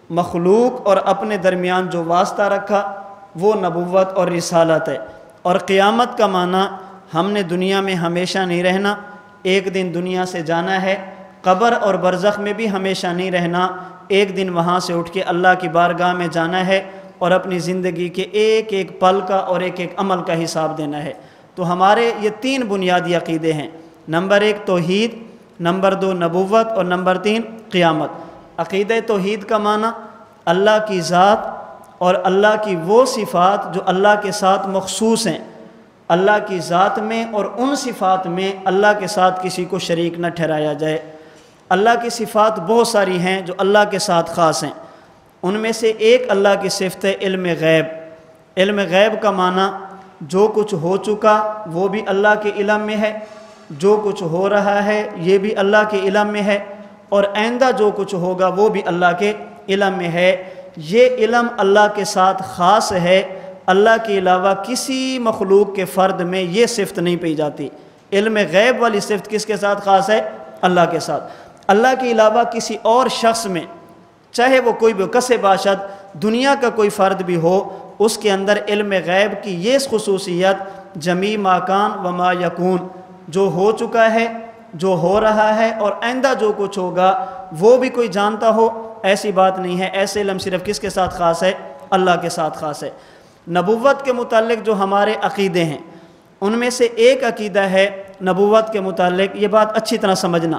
A: مخلوق اور اپنے درمیان جو واسطہ رکھا وہ نبوت اور رسالت ہے۔ اور قیامت کا معنی ہم نے دنیا میں ہمیشہ نہیں رہنا، ایک دن دنیا سے جانا ہے، قبر اور برزخ میں بھی ہمیشہ نہیں رہنا، ایک دن وہاں سے اٹھ کے اللہ کی بارگاہ میں جانا ہے اور اپنی زندگی کے ایک ایک پل کا اور ایک ایک عمل کا حساب دینا ہے۔ تو ہمارے یہ 3 بنیادی عقیدے ہیں، نمبر 1 توحید، نمبر 2 نبوت، اور نمبر 3 قیامت۔ عقیدہ توحید کا معنی اللہ کی ذات اور اللہ کی وہ صفات جو اللہ کے ساتھ مخصوص ہیں، اللہ کی ذات میں اور ان صفات میں اللہ کے ساتھ کسی کو شریک نہ ٹھہرایا جائے۔ اللہ کی صفات بہت ساری ہیں جو اللہ کے ساتھ خاص ہیں، ان میں سے ایک اللہ کی صفت ہے علم غیب۔ علم غیب کا معنی جو کچھ ہو چکا وہ بھی اللہ کے علم میں ہے، جو کچھ ہو رہا ہے یہ بھی اللہ کے علم میں ہے، اور آئندہ جو کچھ ہوگا وہ بھی اللہ کے علم میں ہے۔ یہ علم اللہ کے ساتھ خاص ہے، اللہ کے علاوہ کسی مخلوق کے فرد میں یہ صفت نہیں پائی جاتی۔ علم غیب والی صفت کس کے ساتھ خاص ہے؟ اللہ کے ساتھ۔ اللہ کے علاوہ کسی اور شخص میں، چاہے وہ کوئی بھی کسے باشد، دنیا کا کوئی فرد بھی ہو، اس کے اندر علم غیب کی یہ خصوصیت جمیع ما کان وما یکون، جو ہو چکا ہے، جو ہو رہا ہے اور آئندہ جو کچھ ہوگا وہ بھی کوئی جانتا ہو، ایسی بات نہیں ہے۔ ایسے علم صرف کس کے ساتھ خاص ہے؟ اللہ کے ساتھ خاص ہے۔ نبوت کے متعلق جو ہمارے عقیدے ہیں ان میں سے ایک عقیدہ ہے نبوت کے متعلق، یہ بات اچھی طرح سمجھنا،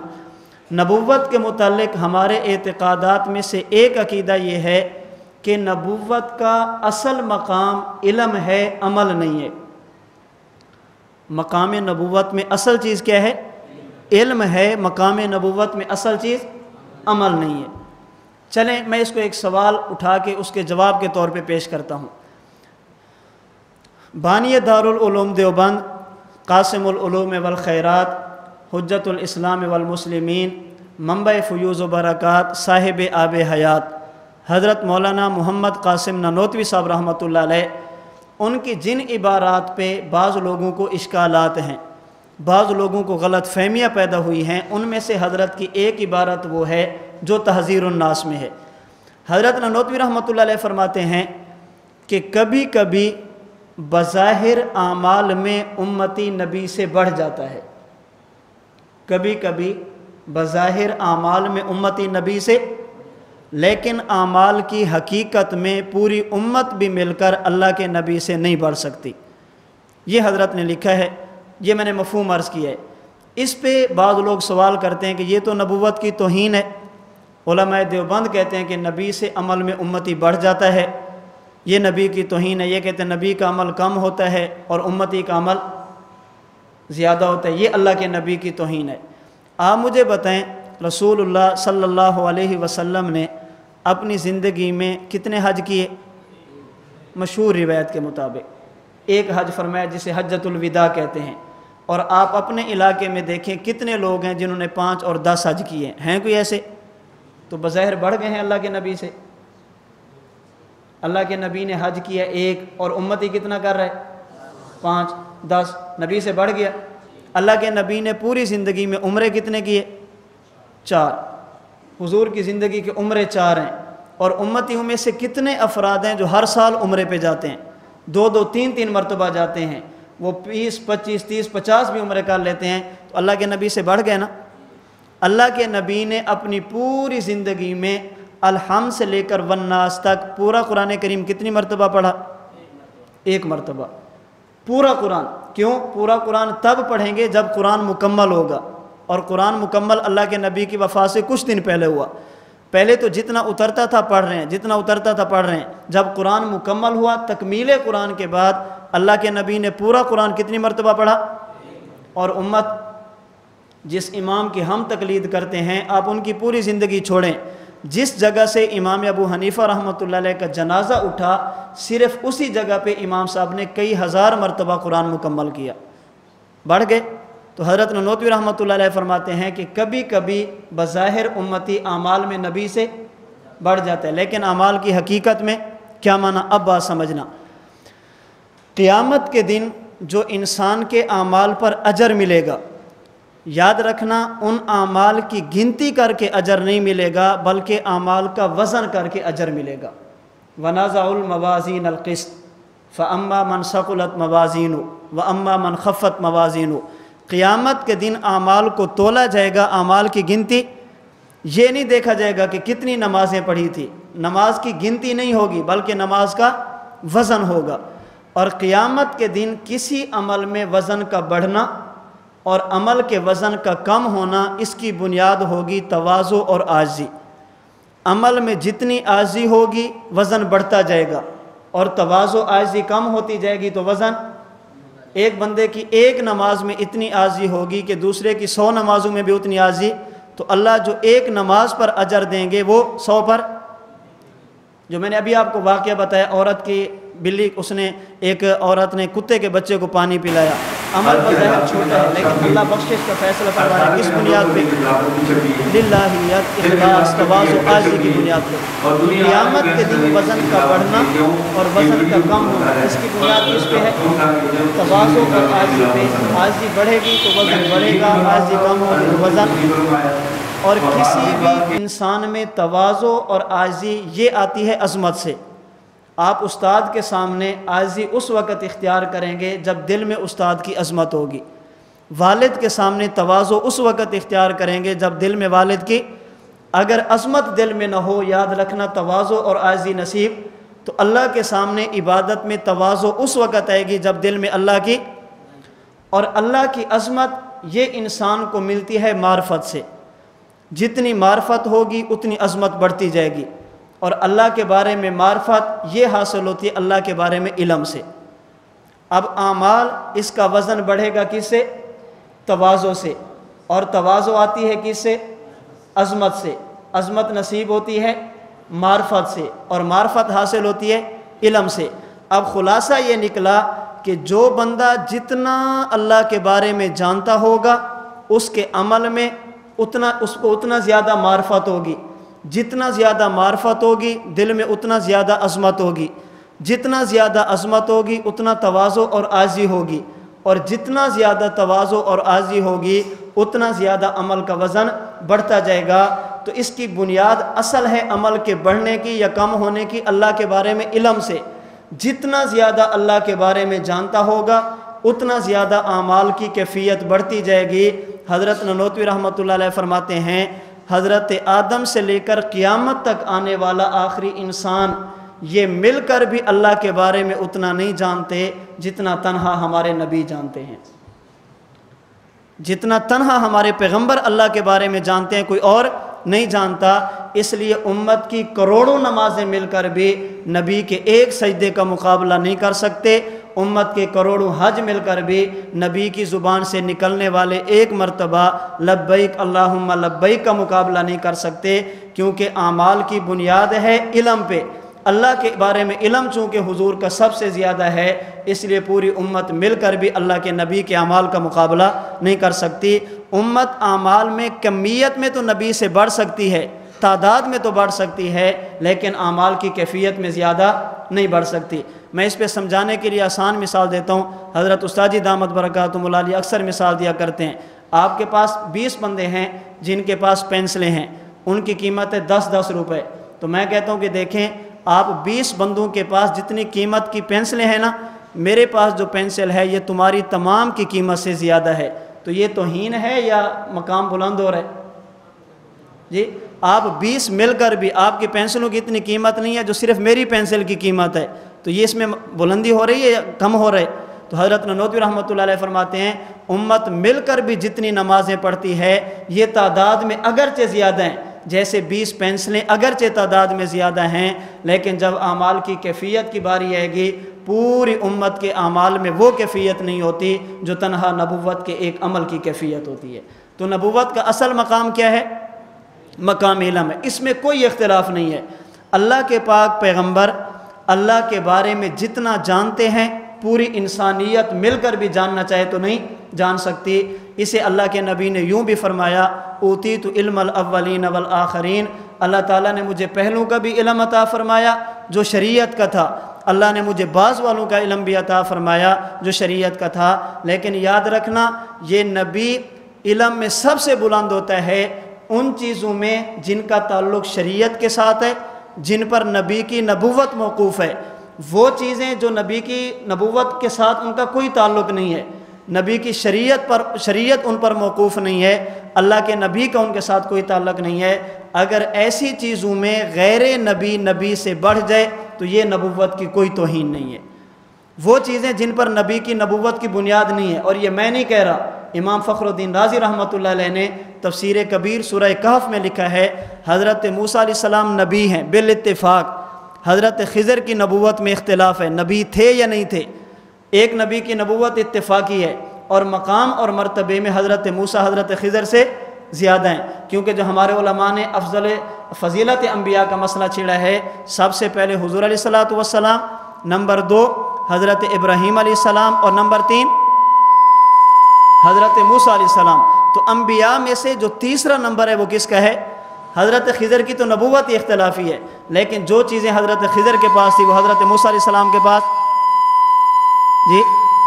A: نبوت کے متعلق ہمارے اعتقادات میں سے ایک عقیدہ یہ ہے کہ نبوت کا اصل مقام علم ہے، عمل نہیں ہے۔ مقام نبوت میں اصل چیز کیا ہے؟ علم ہے، مقام نبوت میں اصل چیز عمل نہیں ہے۔ چلیں میں اس کو ایک سوال اٹھا کے اس کے جواب کے طور پہ پیش کرتا ہوں۔ بانی دارالعلوم دیوبند، قاسم العلوم والخیرات، حجت الاسلام والمسلمین، منبع فیوز و برکات، صاحب آب حیات، حضرت مولانا محمد قاسم نانوتوی صاحب رحمۃ اللہ علیہ، ان کی جن عبارات پہ بعض لوگوں کو اشکالات ہیں، بعض لوگوں کو غلط فہمیاں پیدا ہوئی ہیں، ان میں سے حضرت کی ایک عبارت وہ ہے جو تحذیر الناس میں ہے۔ حضرت نانوتوی رحمۃ اللہ علیہ فرماتے ہیں کہ کبھی کبھی بظاہر اعمال میں امتی نبی سے بڑھ جاتا ہے، کبھی کبھی بظاہر اعمال میں امتی نبی سے، لیکن اعمال کی حقیقت میں پوری امت بھی مل کر اللہ کے نبی سے نہیں بڑھ سکتی۔ یہ حضرت نے لکھا ہے، یہ میں نے مفہوم عرض کیا ہے۔ اس پہ بعض لوگ سوال کرتے ہیں کہ یہ تو نبوت کی توہین ہے۔ علماء دیوبند کہتے ہیں کہ نبی سے عمل میں امتی بڑھ جاتا ہے، یہ نبی کی توہین ہے۔ یہ کہتے ہیں نبی کا عمل کم ہوتا ہے اور امتی کا عمل زیادہ ہوتا ہے، یہ اللہ کے نبی کی توہین ہے۔ آپ مجھے بتائیں رسول اللہ صلی اللہ علیہ وسلم نے اپنی زندگی میں کتنے حج کیے؟ مشہور روایت کے مطابق ایک حج فرمایا جسے حجۃ الوداع کہتے ہیں، اور آپ اپنے علاقے میں دیکھیں کتنے لوگ ہیں جنہوں نے 5 اور 10 حج کیے ہیں کوئی ایسے؟ تو بظاہر بڑھ گئے ہیں اللہ کے نبی سے۔ اللہ کے نبی نے حج کیا 1 اور امتی کتنا کر رہے 5 10، نبی سے بڑھ گیا۔ اللہ کے نبی نے پوری زندگی میں عمرے کتنے کیے 4، حضور کی زندگی کے عمرے 4 ہیں، اور امتیوں میں سے کتنے افراد ہیں جو ہر سال عمرے پہ جاتے ہیں، 2 3 مرتبہ جاتے ہیں، وہ 20 25 30 50 بھی عمرے کر لیتے ہیں، تو اللہ کے نبی سے بڑھ گئے نا۔ اللہ کے نبی نے اپنی پوری زندگی میں الحمد سے لے کر والناس تک پورا قرآن کریم کتنی مرتبہ پڑھا 1 مرتبہ پورا قرآن۔ کیوں؟ پورا قرآن تب پڑھیں گے جب قرآن مکمل ہوگا، اور قرآن مکمل اللہ کے نبی کی وفات سے کچھ دن پہلے ہوا۔ پہلے تو جتنا اترتا تھا پڑھ رہے ہیں، جتنا اترتا تھا پڑھ رہے ہیں، جب قرآن مکمل ہوا تکمیل قرآن کے بعد اللہ کے نبی نے پورا قرآن کتنی مرتبہ پڑھا۔ اور امت جس امام کی ہم تقلید کرتے ہیں، آپ ان کی پوری زندگی چھوڑیں، جس جگہ سے امام ابو حنیفہ رحمۃ اللہ علیہ کا جنازہ اٹھا، صرف اسی جگہ پہ امام صاحب نے کئی ہزار مرتبہ قرآن مکمل کیا، بڑھ گئے۔ تو حضرت نانوتوی رحمۃ اللہ علیہ فرماتے ہیں کہ کبھی کبھی بظاہر امتی اعمال میں نبی سے بڑھ جاتا ہے، لیکن اعمال کی حقیقت میں کیا معنی، اب بات سمجھنا۔ قیامت کے دن جو انسان کے اعمال پر اجر ملے گا، یاد رکھنا ان اعمال کی گنتی کر کے اجر نہیں ملے گا، بلکہ اعمال کا وزن کر کے اجر ملے گا۔ وَنَزَعُ الْمَوَازِينَ الْقِسْطَ فَأَمَّا مَنْ ثَقُلَتْ مَوَازِينُهُ وَأَمَّا مَنْ خَفَّتْ مَوَازِينُهُ۔ قیامت کے دن اعمال کو تولا جائے گا، اعمال کی گنتی، یہ نہیں دیکھا جائے گا کہ کتنی نمازیں پڑھی تھی، نماز کی گنتی نہیں ہوگی بلکہ نماز کا وزن ہوگا۔ اور قیامت کے دن کسی عمل میں وزن کا بڑھنا اور عمل کے وزن کا کم ہونا، اس کی بنیاد ہوگی تواضع اور عاجزی۔ عمل میں جتنی عاجزی ہوگی وزن بڑھتا جائے گا، اور تواضع عاجزی کم ہوتی جائے گی تو وزن، ایک بندے کی 1 نماز میں اتنی عاجزی ہوگی کہ دوسرے کی 100 نمازوں میں بھی اتنی عاجزی، تو اللہ جو 1 نماز پر اجر دیں گے وہ 100 پر۔ جو میں نے ابھی آپ کو واقعہ بتایا، عورت کی بلی، اس نے ایک عورت نے کتے کے بچے کو پانی پلایا، عمل بظاہر چھوٹا ہے لیکن اللہ بخشش کا فیصلہ فرما رہا ہے، کس بنیاد پہ؟ للہیت، اخلاص، تواضع، عاجزی کی بنیاد پہ۔ قیامت کے دن وزن کا بڑھنا اور وزن کا کم ہونا، اس کی بنیاد کس پہ ہے؟ تواضع اور عاجزی پہ۔ عاجزی بڑھے گی تو وزن بڑھے گا، عاجزی کم ہوگی تو وزن۔ اور کسی بھی انسان میں تواضع اور عاجزی یہ آتی ہے عظمت سے۔ آپ استاد کے سامنے عاجزی اس وقت اختیار کریں گے جب دل میں استاد کی عظمت ہوگی، والد کے سامنے تواضع اس وقت اختیار کریں گے جب دل میں والد کی، اگر عظمت دل میں نہ ہو، یاد رکھنا تواضع اور عاجزی نصیب، تو اللہ کے سامنے عبادت میں تواضع اس وقت آئے گی جب دل میں اللہ کی، اور اللہ کی عظمت یہ انسان کو ملتی ہے معرفت سے، جتنی معرفت ہوگی اتنی عظمت بڑھتی جائے گی، اور اللہ کے بارے میں معرفت یہ حاصل ہوتی ہے اللہ کے بارے میں علم سے۔ اب اعمال، اس کا وزن بڑھے گا کس سے؟ تواضع سے، اور تواضع آتی ہے کس سے؟ عظمت سے، عظمت نصیب ہوتی ہے معرفت سے، اور معرفت حاصل ہوتی ہے علم سے۔ اب خلاصہ یہ نکلا کہ جو بندہ جتنا اللہ کے بارے میں جانتا ہوگا، اس کے عمل میں اس کو اتنا زیادہ معرفت ہوگی، جتنا زیادہ معرفت ہوگی دل میں اتنا زیادہ عظمت ہوگی، جتنا زیادہ عظمت ہوگی اتنا تواضع اور عاجزی ہوگی، اور جتنا زیادہ تواضع اور عاجزی ہوگی اتنا زیادہ عمل کا وزن بڑھتا جائے گا۔ تو اس کی بنیاد اصل ہے عمل کے بڑھنے کی یا کم ہونے کی اللہ کے بارے میں علم سے۔ جتنا زیادہ اللہ کے بارے میں جانتا ہوگا اتنا زیادہ اعمال کی کیفیت بڑھتی جائے گی۔ حضرت نانوتوی رحمۃ اللہ علیہ فرماتے ہیں، حضرت آدم سے لے کر قیامت تک آنے والا آخری انسان یہ مل کر بھی اللہ کے بارے میں اتنا نہیں جانتے جتنا تنہا ہمارے نبی جانتے ہیں، جتنا تنہا ہمارے پیغمبر اللہ کے بارے میں جانتے ہیں کوئی اور نہیں جانتا۔ اس لیے امت کی کروڑوں نمازیں مل کر بھی نبی کے 1 سجدے کا مقابلہ نہیں کر سکتے، امت کے کروڑوں حج مل کر بھی نبی کی زبان سے نکلنے والے 1 مرتبہ لبیک اللہم لبیک کا مقابلہ نہیں کر سکتے، کیونکہ اعمال کی بنیاد ہے علم پہ۔ اللہ کے بارے میں علم چونکہ حضور کا سب سے زیادہ ہے، اس لیے پوری امت مل کر بھی اللہ کے نبی کے اعمال کا مقابلہ نہیں کر سکتی۔ امت اعمال میں کمیت میں تو نبی سے بڑھ سکتی ہے، تعداد میں تو بڑھ سکتی ہے لیکن اعمال کی کیفیت میں زیادہ نہیں بڑھ سکتی۔ میں اس پہ سمجھانے کے لیے آسان مثال دیتا ہوں۔ حضرت استاد جی دامت برکاتہم العالیہ اکثر مثال دیا کرتے ہیں، آپ کے پاس 20 بندے ہیں جن کے پاس پینسلیں ہیں، ان کی قیمت ہے 10 روپے، تو میں کہتا ہوں کہ دیکھیں آپ 20 بندوں کے پاس جتنی قیمت کی پینسلیں ہیں نا، میرے پاس جو پینسل ہے یہ تمہاری تمام کی قیمت سے زیادہ ہے، تو یہ توہین ہے یا مقام بلند ہو رہا ہے؟ جی آپ 20 مل کر بھی آپ کی پینسلوں کی اتنی قیمت نہیں ہے جو صرف میری پینسل کی قیمت ہے، تو یہ اس میں بلندی ہو رہی ہے یا کم ہو رہا ہے؟ تو حضرت نانوتوی رحمۃ اللہ علیہ فرماتے ہیں امت مل کر بھی جتنی نمازیں پڑھتی ہے یہ تعداد میں اگرچہ زیادہ ہیں، جیسے 20 پینسلیں اگرچہ تعداد میں زیادہ ہیں، لیکن جب اعمال کی کیفیت کی باری آئے گی پوری امت کے اعمال میں وہ کیفیت نہیں ہوتی جو تنہا نبوت کے ایک عمل کی کیفیت ہوتی ہے۔ تو نبوت کا اصل مقام کیا ہے؟ مقام علم ہے، اس میں کوئی اختلاف نہیں ہے۔ اللہ کے پاک پیغمبر اللہ کے بارے میں جتنا جانتے ہیں پوری انسانیت مل کر بھی جاننا چاہے تو نہیں جان سکتی۔ اسے اللہ کے نبی نے یوں بھی فرمایا اوتیت علم الاولین والآخرین، اللہ تعالیٰ نے مجھے پہلوں کا بھی علم عطا فرمایا جو شریعت کا تھا، اللہ نے مجھے بعض والوں کا علم بھی عطا فرمایا جو شریعت کا تھا، لیکن یاد رکھنا یہ نبی علم میں سب سے بلند ہوتا ہے ان چیزوں میں جن کا تعلق شریعت کے ساتھ ہے، جن پر نبی کی نبوت موقوف ہے۔ وہ چیزیں جو نبی کی نبوت کے ساتھ ان کا کوئی تعلق نہیں ہے، نبی کی شریعت ان پر موقوف نہیں ہے، اللہ کے نبی کا ان کے ساتھ کوئی تعلق نہیں ہے، اگر ایسی چیزوں میں غیر نبی سے بڑھ جائے تو یہ نبوت کی کوئی توہین نہیں ہے۔ وہ چیزیں جن پر نبی کی نبوت کی بنیاد نہیں ہے، اور یہ میں نہیں کہہ رہا، امام فخر الدین رازی رحمۃ اللہ علیہ نے تفسیر کبیر سورہ کہف میں لکھا ہے حضرت موسیٰ علیہ السلام نبی ہیں بالاتفاق، حضرت خضر کی نبوت میں اختلاف ہے، نبی تھے یا نہیں تھے، ایک نبی کی نبوت اتفاقی ہے اور مقام اور مرتبے میں حضرت موسیٰ حضرت خضر سے زیادہ ہیں، کیونکہ جو ہمارے علماء نے افضل فضیلت انبیاء کا مسئلہ چھیڑا ہے، سب سے پہلے حضور علیہ السلام، نمبر 2 حضرت ابراہیم علیہ السلام، اور نمبر 3 حضرت موسیٰ علیہ السلام۔ تو انبیاء میں سے جو تیسرا نمبر ہے وہ کس کا ہے؟ حضرت خضر کی تو نبوت ہی اختلافی ہے، لیکن جو چیزیں حضرت خضر کے پاس تھی وہ حضرت موسیٰ علیہ السلام کے پاس، جی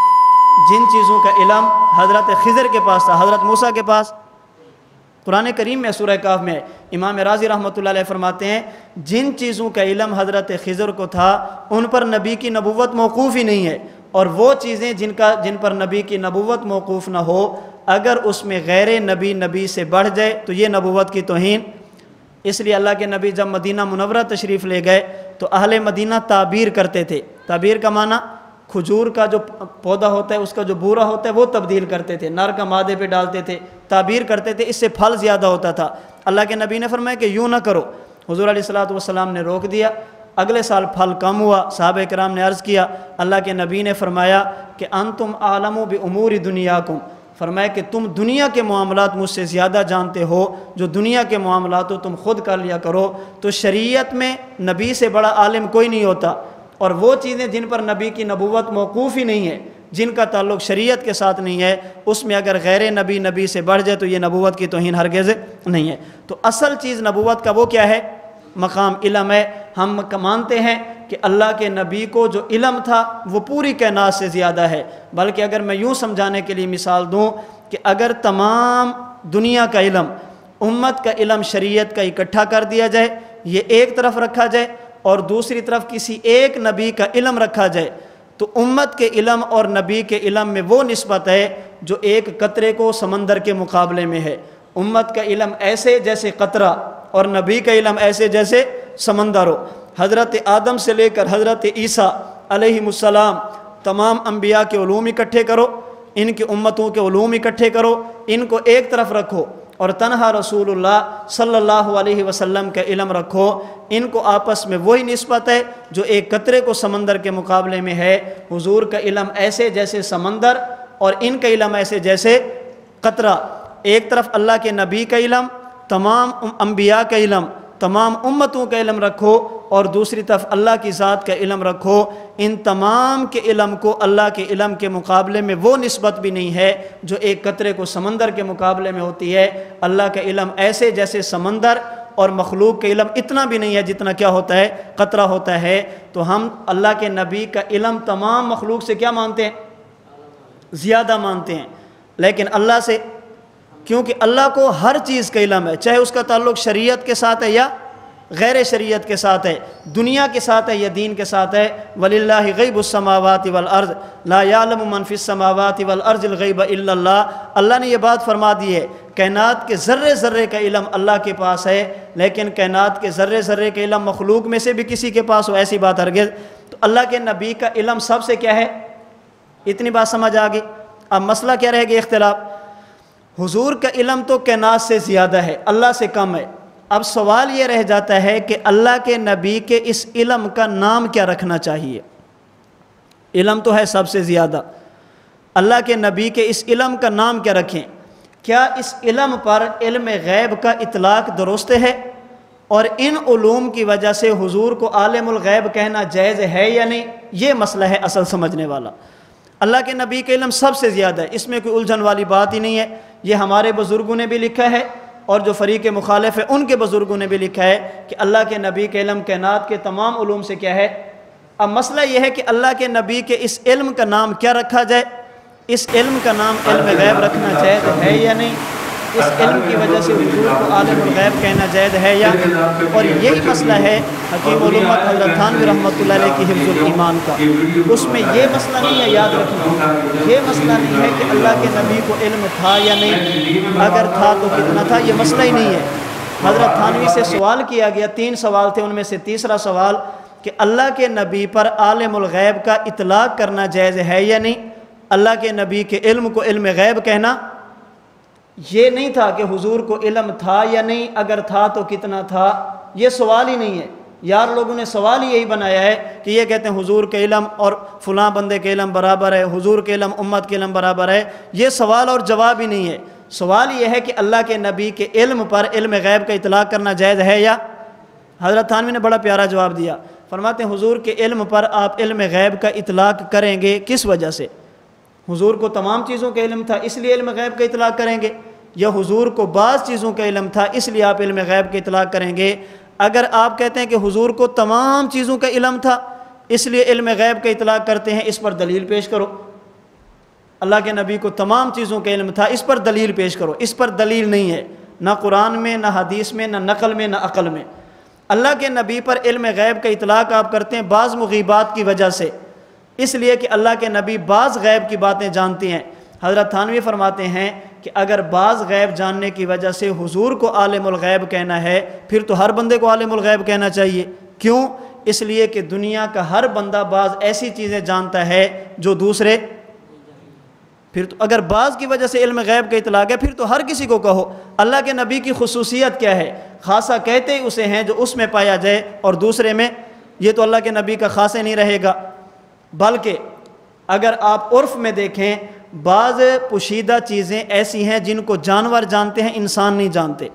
A: جن چیزوں کا علم حضرت خضر کے پاس تھا حضرت موسیٰ کے پاس۔ قرآن کریم میں سورہ کہف میں امام رازی رحمۃ اللہ علیہ فرماتے ہیں جن چیزوں کا علم حضرت خضر کو تھا ان پر نبی کی نبوت موقوف ہی نہیں ہے، اور وہ چیزیں جن پر نبی کی نبوت موقوف نہ ہو اگر اس میں غیر نبی سے بڑھ جائے تو یہ نبوت کی توہین۔ اس لیے اللہ کے نبی جب مدینہ منورہ تشریف لے گئے تو اہل مدینہ تعبیر کرتے تھے، تعبیر کا معنی کھجور کا جو پودا ہوتا ہے اس کا جو بورا ہوتا ہے وہ تبدیل کرتے تھے، نر کا مادے پہ ڈالتے تھے، تعبیر کرتے تھے، اس سے پھل زیادہ ہوتا تھا۔ اللہ کے نبی نے فرمایا کہ یوں نہ کرو، حضور علیہ السلام نے روک دیا، اگلے سال پھل کم ہوا، صحابہ کرام نے عرض کیا، اللہ کے نبی نے فرمایا کہ انتم عالم بامور دنیاکم، فرمایا کہ تم دنیا کے معاملات مجھ سے زیادہ جانتے ہو، جو دنیا کے معاملات ہو تم خود کر لیا کرو۔ تو شریعت میں نبی سے بڑا عالم کوئی نہیں ہوتا، اور وہ چیزیں جن پر نبی کی نبوت موقوف ہی نہیں ہے، جن کا تعلق شریعت کے ساتھ نہیں ہے، اس میں اگر غیر نبی سے بڑھ جائے تو یہ نبوت کی توہین ہرگز نہیں ہے۔ تو اصل چیز نبوت کا وہ کیا ہے؟ مقام علم ہے۔ ہم مانتے ہیں کہ اللہ کے نبی کو جو علم تھا وہ پوری کائنات سے زیادہ ہے، بلکہ اگر میں یوں سمجھانے کے لیے مثال دوں کہ اگر تمام دنیا کا علم، امت کا علم شریعت کا اکٹھا کر دیا جائے، یہ ایک طرف رکھا جائے اور دوسری طرف کسی ایک نبی کا علم رکھا جائے، تو امت کے علم اور نبی کے علم میں وہ نسبت ہے جو ایک قطرے کو سمندر کے مقابلے میں ہے۔ امت کا علم ایسے جیسے قطرہ اور نبی کا علم ایسے جیسے سمندر ہو۔ حضرت آدم سے لے کر حضرت عیسیٰ علیہ السلام تمام انبیاء کے علوم اکٹھے کرو، ان کی امتوں کے علوم اکٹھے کرو، ان کو ایک طرف رکھو، اور تنہا رسول اللہ صلی اللہ علیہ وسلم کا علم رکھو، ان کو آپس میں وہی نسبت ہے جو ایک قطرے کو سمندر کے مقابلے میں ہے۔ حضور کا علم ایسے جیسے سمندر اور ان کا علم ایسے جیسے قطرہ۔ ایک طرف اللہ کے نبی کا علم، تمام انبیاء کا علم، تمام امتوں کا علم رکھو، اور دوسری طرف اللہ کی ذات کا علم رکھو۔ ان تمام کے علم کو اللہ کے علم کے مقابلے میں وہ نسبت بھی نہیں ہے جو ایک قطرے کو سمندر کے مقابلے میں ہوتی ہے۔ اللہ کا علم ایسے جیسے سمندر اور مخلوق کا علم اتنا بھی نہیں ہے جتنا کیا ہوتا ہے قطرہ ہوتا ہے. تو ہم اللہ کے نبی کا علم تمام مخلوق سے کیا مانتے ہیں؟ زیادہ مانتے ہیں. لیکن اللہ سے، کیونکہ اللہ کو ہر چیز کا علم ہے، چاہے اس کا تعلق شریعت کے ساتھ ہے یا غیر شریعت کے ساتھ ہے، دنیا کے ساتھ ہے یا دین کے ساتھ ہے. وَلِلَّهِ غَيْبُ السَّمَاوَاتِ وَالْأَرْضِ لَا يَعْلَمُ مَنْ فِي السَّمَاوَاتِ وَالْأَرْضِ الْغَيْبَ إِلَّا اللَّهِ. اللہ نے یہ بات فرما دی ہے، کائنات کے ذرے ذرے کا علم اللہ کے پاس ہے، لیکن کائنات کے ذرے ذرے کا علم مخلوق میں سے بھی کسی کے پاس ہو ایسی بات ہرگز. تو اللہ کے نبی کا علم سب سے کیا ہے؟ اتنی بات سمجھ آ گئی. اب مسئلہ کیا رہے گا؟ اختلاف. حضور کا علم تو کائنات سے زیادہ ہے، اللہ سے کم ہے. اب سوال یہ رہ جاتا ہے کہ اللہ کے نبی کے اس علم کا نام کیا رکھنا چاہیے؟ علم تو ہے سب سے زیادہ، اللہ کے نبی کے اس علم کا نام کیا رکھیں؟ کیا اس علم پر علم غیب کا اطلاق درست ہے؟ اور ان علوم کی وجہ سے حضور کو عالم الغیب کہنا جائز ہے یا نہیں؟ یہ مسئلہ ہے اصل سمجھنے والا. اللہ کے نبی کا علم سب سے زیادہ ہے، اس میں کوئی الجھن والی بات ہی نہیں ہے. یہ ہمارے بزرگوں نے بھی لکھا ہے اور جو فریق مخالف ہے ان کے بزرگوں نے بھی لکھا ہے کہ اللہ کے نبی کا علم کائنات کے تمام علوم سے کیا ہے. اب مسئلہ یہ ہے کہ اللہ کے نبی کے اس علم کا نام کیا رکھا جائے؟ اس علم کا نام علم غیب رکھنا جائز ہے یا نہیں؟ اس علم کی وجہ سے حضور کو عالم الغیب کہنا جائز ہے یا؟ اور یہی مسئلہ ہے حکیم علومت حضرت تھانوی رحمۃ اللہ علیہ کی حفظ الایمان کا. اس میں یہ مسئلہ نہیں ہے، یاد رکھنا، یہ مسئلہ نہیں ہے کہ اللہ کے نبی کو علم تھا یا نہیں، اگر تھا تو کتنا تھا، یہ مسئلہ ہی نہیں ہے. حضرت تھانوی سے سوال کیا گیا، 3 سوال تھے، ان میں سے تیسرا سوال کہ اللہ کے نبی پر عالم الغیب کا اطلاق کرنا جائز ہے یا نہیں؟ اللہ کے نبی کے علم کو علم غیب کہنا. یہ نہیں تھا کہ حضور کو علم تھا یا نہیں، اگر تھا تو کتنا تھا، یہ سوال ہی نہیں ہے. یار لوگوں نے سوال ہی یہی بنایا ہے کہ یہ کہتے ہیں حضور کے علم اور فلاں بندے کے علم برابر ہے، حضور کے علم امت کے علم برابر ہے. یہ سوال اور جواب ہی نہیں ہے. سوال یہ ہے کہ اللہ کے نبی کے علم پر علم غیب کا اطلاق کرنا جائز ہے یا؟ حضرت تھانوی نے بڑا پیارا جواب دیا، فرماتے ہیں حضور کے علم پر آپ علم غیب کا اطلاق کریں گے کس وجہ سے؟ حضور کو تمام چیزوں کا علم تھا اس لیے علم غیب کا اطلاق کریں گے، یا حضور کو بعض چیزوں کا علم تھا اس لیے آپ علم غیب کا اطلاق کریں گے؟ اگر آپ کہتے ہیں کہ حضور کو تمام چیزوں کا علم تھا اس لیے علم غیب کا اطلاق کرتے ہیں، اس پر دلیل پیش کرو. اللہ کے نبی کو تمام چیزوں کا علم تھا، اس پر دلیل پیش کرو. اس پر دلیل نہیں ہے، نہ قرآن میں، نہ حدیث میں، نہ نقل میں، نہ عقل میں. اللہ کے نبی پر علم غیب کا اطلاق آپ کرتے ہیں بعض مغیبات کی وجہ سے، اس لیے کہ اللہ کے نبی بعض غیب کی باتیں جانتے ہیں. حضرت تھانوی فرماتے ہیں کہ اگر بعض غیب جاننے کی وجہ سے حضور کو عالم الغیب کہنا ہے، پھر تو ہر بندے کو عالم الغیب کہنا چاہیے. کیوں؟ اس لیے کہ دنیا کا ہر بندہ بعض ایسی چیزیں جانتا ہے جو دوسرے، پھر تو اگر بعض کی وجہ سے علم غیب کا اطلاق ہے پھر تو ہر کسی کو کہو. اللہ کے نبی کی خصوصیت کیا ہے؟ خاصہ کہتے ہی اسے ہیں جو اس میں پایا جائے اور دوسرے میں، یہ تو اللہ کے نبی کا خاصہ نہیں رہے گا. بلکہ اگر آپ عرف میں دیکھیں بعض پوشیدہ چیزیں ایسی ہیں جن کو جانور جانتے ہیں، انسان نہیں جانتے.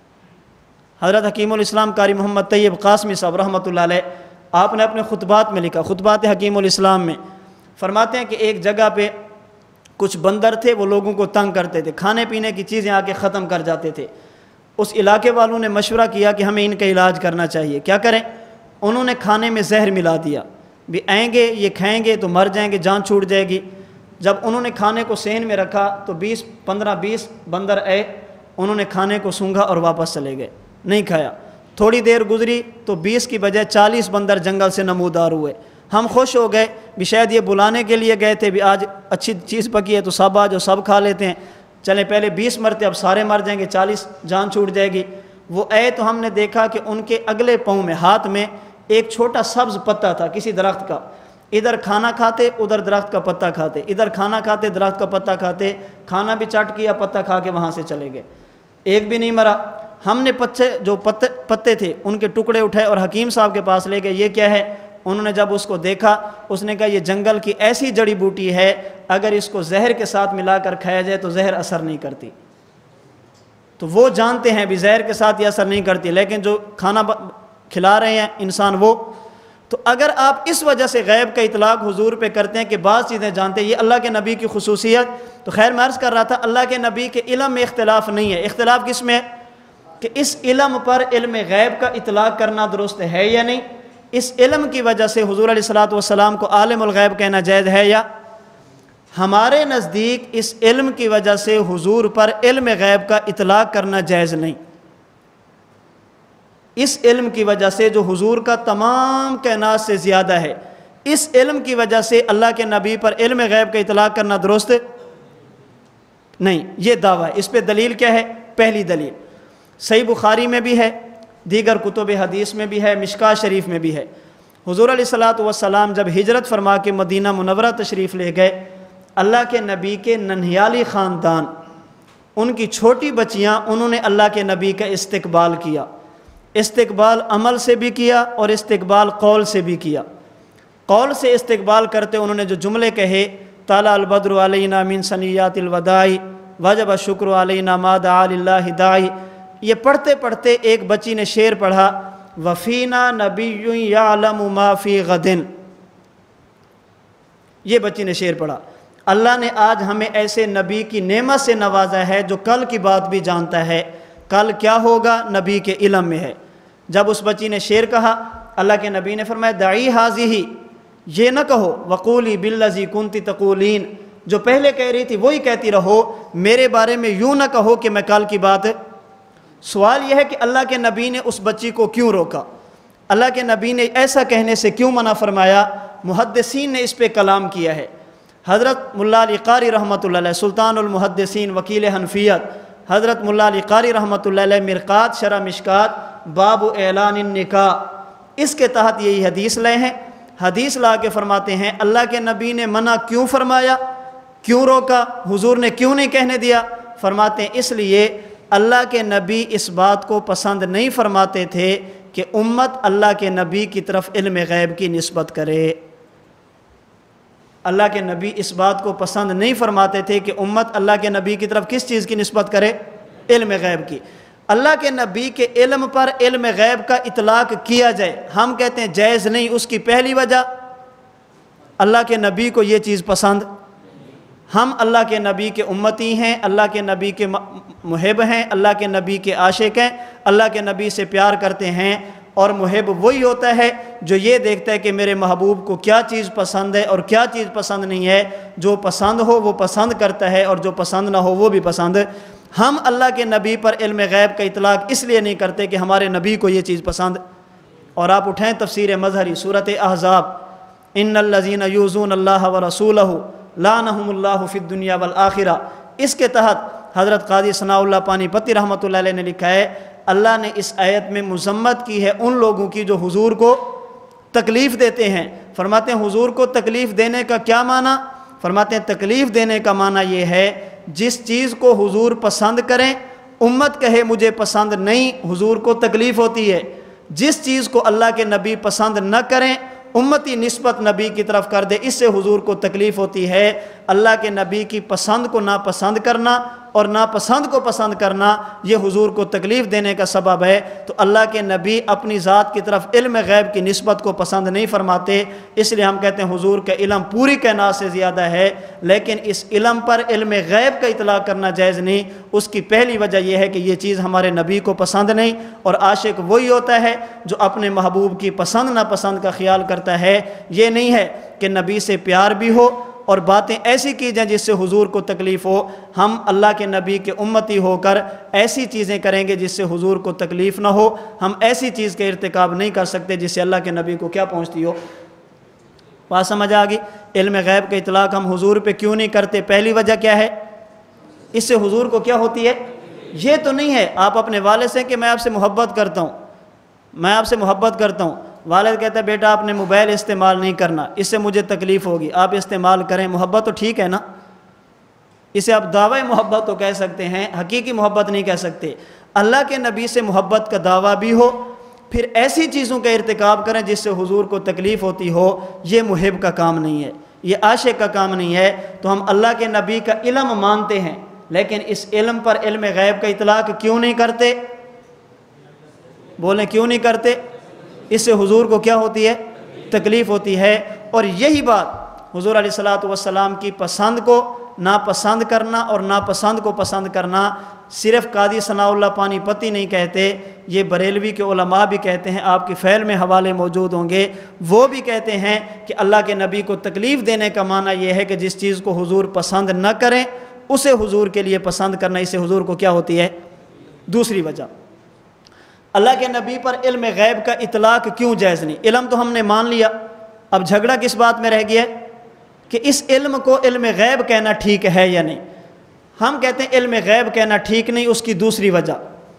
A: حضرت حکیم الاسلام قاری محمد طیب قاسمی صاحب رحمۃ اللہ علیہ، آپ نے اپنے خطبات میں لکھا، خطبات حکیم الاسلام میں فرماتے ہیں کہ ایک جگہ پہ کچھ بندر تھے، وہ لوگوں کو تنگ کرتے تھے، کھانے پینے کی چیزیں آ کے ختم کر جاتے تھے. اس علاقے والوں نے مشورہ کیا کہ ہمیں ان کا علاج کرنا چاہیے. کیا کریں؟ انہوں نے کھانے میں زہر ملا دیا، بھی آئیں گے یہ کھائیں گے تو مر جائیں گے، جان چھوٹ جائے گی. جب انہوں نے کھانے کو صحن میں رکھا تو 15-20 بندر آئے، انہوں نے کھانے کو سونگھا اور واپس چلے گئے، نہیں کھایا. تھوڑی دیر گزری تو 20 کی بجائے 40 بندر جنگل سے نمودار ہوئے. ہم خوش ہو گئے بھی شاید یہ بلانے کے لیے گئے تھے بھی آج اچھی چیز پکی ہے تو سب آج سب کھا لیتے ہیں، چلیں پہلے 20 مرتے اب سارے مر جائیں گے، 40 جان چھوٹ جائے گی. وہ آئے تو ہم نے دیکھا کہ ان کے اگلے پاؤں میں ہاتھ میں ایک چھوٹا سبز پتا تھا کسی درخت کا. ادھر کھانا کھاتے ادھر درخت کا پتا کھاتے، ادھر کھانا کھاتے درخت کا پتا کھاتے، کھانا بھی چٹ کیا، پتا کھا کے وہاں سے چلے گئے، ایک بھی نہیں مرا. ہم نے پتے تھے ان کے ٹکڑے اٹھائے اور حکیم صاحب کے پاس لے گئے، یہ کیا ہے؟ انہوں نے جب اس کو دیکھا اس نے کہا یہ جنگل کی ایسی جڑی بوٹی ہے اگر اس کو زہر کے ساتھ ملا کر کھایا جائے تو زہر اثر نہیں کرتی. تو وہ جانتے ہیں بھی زہر کے ساتھ یہ اثر نہیں کرتی، لیکن جو کھانا کھلا رہے ہیں انسان وہ. تو اگر آپ اس وجہ سے غیب کا اطلاق حضور پہ کرتے ہیں کہ بعض چیزیں جانتے ہیں، یہ اللہ کے نبی کی خصوصیت. تو خیر میں عرض کر رہا تھا اللہ کے نبی کے علم میں اختلاف نہیں ہے. اختلاف کس میں ہے؟ کہ اس علم پر علم غیب کا اطلاق کرنا درست ہے یا نہیں؟ اس علم کی وجہ سے حضور علیہ الصلوۃ والسلام کو عالم الغیب کہنا جائز ہے یا؟ ہمارے نزدیک اس علم کی وجہ سے حضور پر علم غیب کا اطلاق کرنا جائز نہیں۔ اس علم کی وجہ سے جو حضور کا تمام کائنات سے زیادہ ہے، اس علم کی وجہ سے اللہ کے نبی پر علم غیب کا اطلاق کرنا درست نہیں، یہ دعویٰ ہے۔ اس پہ دلیل کیا ہے؟ پہلی دلیل صحیح بخاری میں بھی ہے، دیگر کتب حدیث میں بھی ہے، مشکاۃ شریف میں بھی ہے۔ حضور علیہ الصلوۃ والسلام جب ہجرت فرما کے مدینہ منورہ تشریف لے گئے، اللہ کے نبی کے ننھیالی خاندان، ان کی چھوٹی بچیاں، انہوں نے اللہ کے نبی کا استقبال کیا۔ استقبال عمل سے بھی کیا اور استقبال قول سے بھی کیا۔ قول سے استقبال کرتے انہوں نے جو جملے کہے، طلع البدر علینا من ثنیات الوداع وجب الشکر علینا ما دعا للہ داعی، یہ پڑھتے پڑھتے ایک بچی نے شعر پڑھا، وفینا نبی یعلم ما فی غد، یہ بچی نے شعر پڑھا، اللہ نے آج ہمیں ایسے نبی کی نعمت سے نوازا ہے جو کل کی بات بھی جانتا ہے، کل کیا ہوگا نبی کے علم میں ہے۔ جب اس بچی نے شعر کہا، اللہ کے نبی نے فرمایا دعی حاضی، یہ نہ کہو وقولی بالذی کنتی تقولین، جو پہلے کہہ رہی تھی وہی کہتی رہو، میرے بارے میں یوں نہ کہو کہ میں کل کی بات۔ سوال یہ ہے کہ اللہ کے نبی نے اس بچی کو کیوں روکا؟ اللہ کے نبی نے ایسا کہنے سے کیوں منع فرمایا؟ محدثین نے اس پہ کلام کیا ہے۔ حضرت ملا علی قاری رحمۃ اللہ علیہ، سلطان المحدثین، وکیل حنفیت، حضرت ملا علی قاری رحمۃ اللہ علیہ، مرقات شرح مشکات، باب اعلان النکاح، اس کے تحت یہی حدیث لے ہیں۔ حدیث لا کے فرماتے ہیں اللہ کے نبی نے منع کیوں فرمایا، کیوں روکا، حضور نے کیوں نہیں کہنے دیا؟ فرماتے ہیں اس لیے اللہ کے نبی اس بات کو پسند نہیں فرماتے تھے کہ امت اللہ کے نبی کی طرف علم غیب کی نسبت کرے۔ اللہ کے نبی اس بات کو پسند نہیں فرماتے تھے کہ امت اللہ کے نبی کی طرف کس چیز کی نسبت کرے؟ علم غیب کی۔ اللہ کے نبی کے علم پر علم غیب کا اطلاق کیا جائے، ہم کہتے ہیں جائز نہیں۔ اس کی پہلی وجہ، اللہ کے نبی کو یہ چیز پسند، ہم اللہ کے نبی کے امتی ہیں، اللہ کے نبی کے محب ہیں، اللہ کے نبی کے عاشق ہیں، اللہ کے نبی سے پیار کرتے ہیں، اور محب وہی ہوتا ہے جو یہ دیکھتا ہے کہ میرے محبوب کو کیا چیز پسند ہے اور کیا چیز پسند نہیں ہے۔ جو پسند ہو وہ پسند کرتا ہے اور جو پسند نہ ہو وہ بھی پسند۔ ہم اللہ کے نبی پر علم غیب کا اطلاق اس لیے نہیں کرتے کہ ہمارے نبی کو یہ چیز پسند۔ اور آپ اٹھائیں تفسیر مظہری، سورۃ احزاب، ان الذین یؤذون اللہ ورسولہ لعنہم اللہ فی الدنیا والآخرہ، اس کے تحت حضرت قاضی ثناء اللہ پانی پتی رحمۃ اللہ علیہ نے لکھا ہے اللہ نے اس آیت میں مذمت کی ہے ان لوگوں کی جو حضور کو تکلیف دیتے ہیں۔ فرماتے ہیں حضور کو تکلیف دینے کا کیا معنی؟ فرماتے ہیں تکلیف دینے کا معنی یہ ہے جس چیز کو حضور پسند کریں، امت کہے مجھے پسند نہیں، حضور کو تکلیف ہوتی ہے۔ جس چیز کو اللہ کے نبی پسند نہ کریں، امتی نسبت نبی کی طرف کر دے، اس سے حضور کو تکلیف ہوتی ہے۔ اللہ کے نبی کی پسند کو ناپسند کرنا اور ناپسند کو پسند کرنا یہ حضور کو تکلیف دینے کا سبب ہے۔ تو اللہ کے نبی اپنی ذات کی طرف علم غیب کی نسبت کو پسند نہیں فرماتے، اس لیے ہم کہتے ہیں حضور کا علم پوری کائنات سے زیادہ ہے، لیکن اس علم پر علم غیب کا اطلاق کرنا جائز نہیں۔ اس کی پہلی وجہ یہ ہے کہ یہ چیز ہمارے نبی کو پسند نہیں، اور عاشق وہی ہوتا ہے جو اپنے محبوب کی پسند ناپسند کا خیال کرتا ہے۔ یہ نہیں ہے کہ نبی سے پیار بھی ہو اور باتیں ایسی کی جائیں جس سے حضور کو تکلیف ہو۔ ہم اللہ کے نبی کے امتی ہو کر ایسی چیزیں کریں گے جس سے حضور کو تکلیف نہ ہو۔ ہم ایسی چیز کے ارتکاب نہیں کر سکتے جس سے اللہ کے نبی کو کیا پہنچتی ہو۔ بات سمجھ آ گئی؟ علم غیب کا اطلاق ہم حضور پہ کیوں نہیں کرتے؟ پہلی وجہ کیا ہے؟ اس سے حضور کو کیا ہوتی ہے؟ یہ تو نہیں ہے آپ اپنے والد سے کہ میں آپ سے محبت کرتا ہوں، میں آپ سے محبت کرتا ہوں، والد کہتا ہے بیٹا آپ نے موبائل استعمال نہیں کرنا، اس سے مجھے تکلیف ہوگی، آپ استعمال کریں۔ محبت تو ٹھیک ہے نا، اسے آپ دعوی محبت تو کہہ سکتے ہیں، حقیقی محبت نہیں کہہ سکتے۔ اللہ کے نبی سے محبت کا دعویٰ بھی ہو، پھر ایسی چیزوں کا ارتکاب کریں جس سے حضور کو تکلیف ہوتی ہو، یہ محب کا کام نہیں ہے، یہ عاشق کا کام نہیں ہے۔ تو ہم اللہ کے نبی کا علم مانتے ہیں، لیکن اس علم پر علم غیب کا اطلاق کیوں نہیں کرتے؟ بولیں کیوں نہیں کرتے؟ اس سے حضور کو کیا ہوتی ہے؟ تکلیف ہوتی ہے۔ اور یہی بات حضور علیہ الصلوۃ والسلام کی پسند کو ناپسند کرنا اور ناپسند کو پسند کرنا صرف قاضی ثناء اللہ پانی پتی نہیں کہتے، یہ بریلوی کے علماء بھی کہتے ہیں، آپ کی فیل میں حوالے موجود ہوں گے، وہ بھی کہتے ہیں کہ اللہ کے نبی کو تکلیف دینے کا معنی یہ ہے کہ جس چیز کو حضور پسند نہ کریں اسے حضور کے لیے پسند کرنا، اسے حضور کو کیا ہوتی ہے؟ دوسری وجہ، اللہ کے نبی پر علم غیب کا اطلاق کیوں جائز نہیں؟ علم تو ہم نے مان لیا، اب جھگڑا کس بات میں رہ گیا ہے کہ اس علم کو علم غیب کہنا ٹھیک ہے یا نہیں؟ ہم کہتے ہیں علم غیب کہنا ٹھیک نہیں، اس کی دوسری وجہ،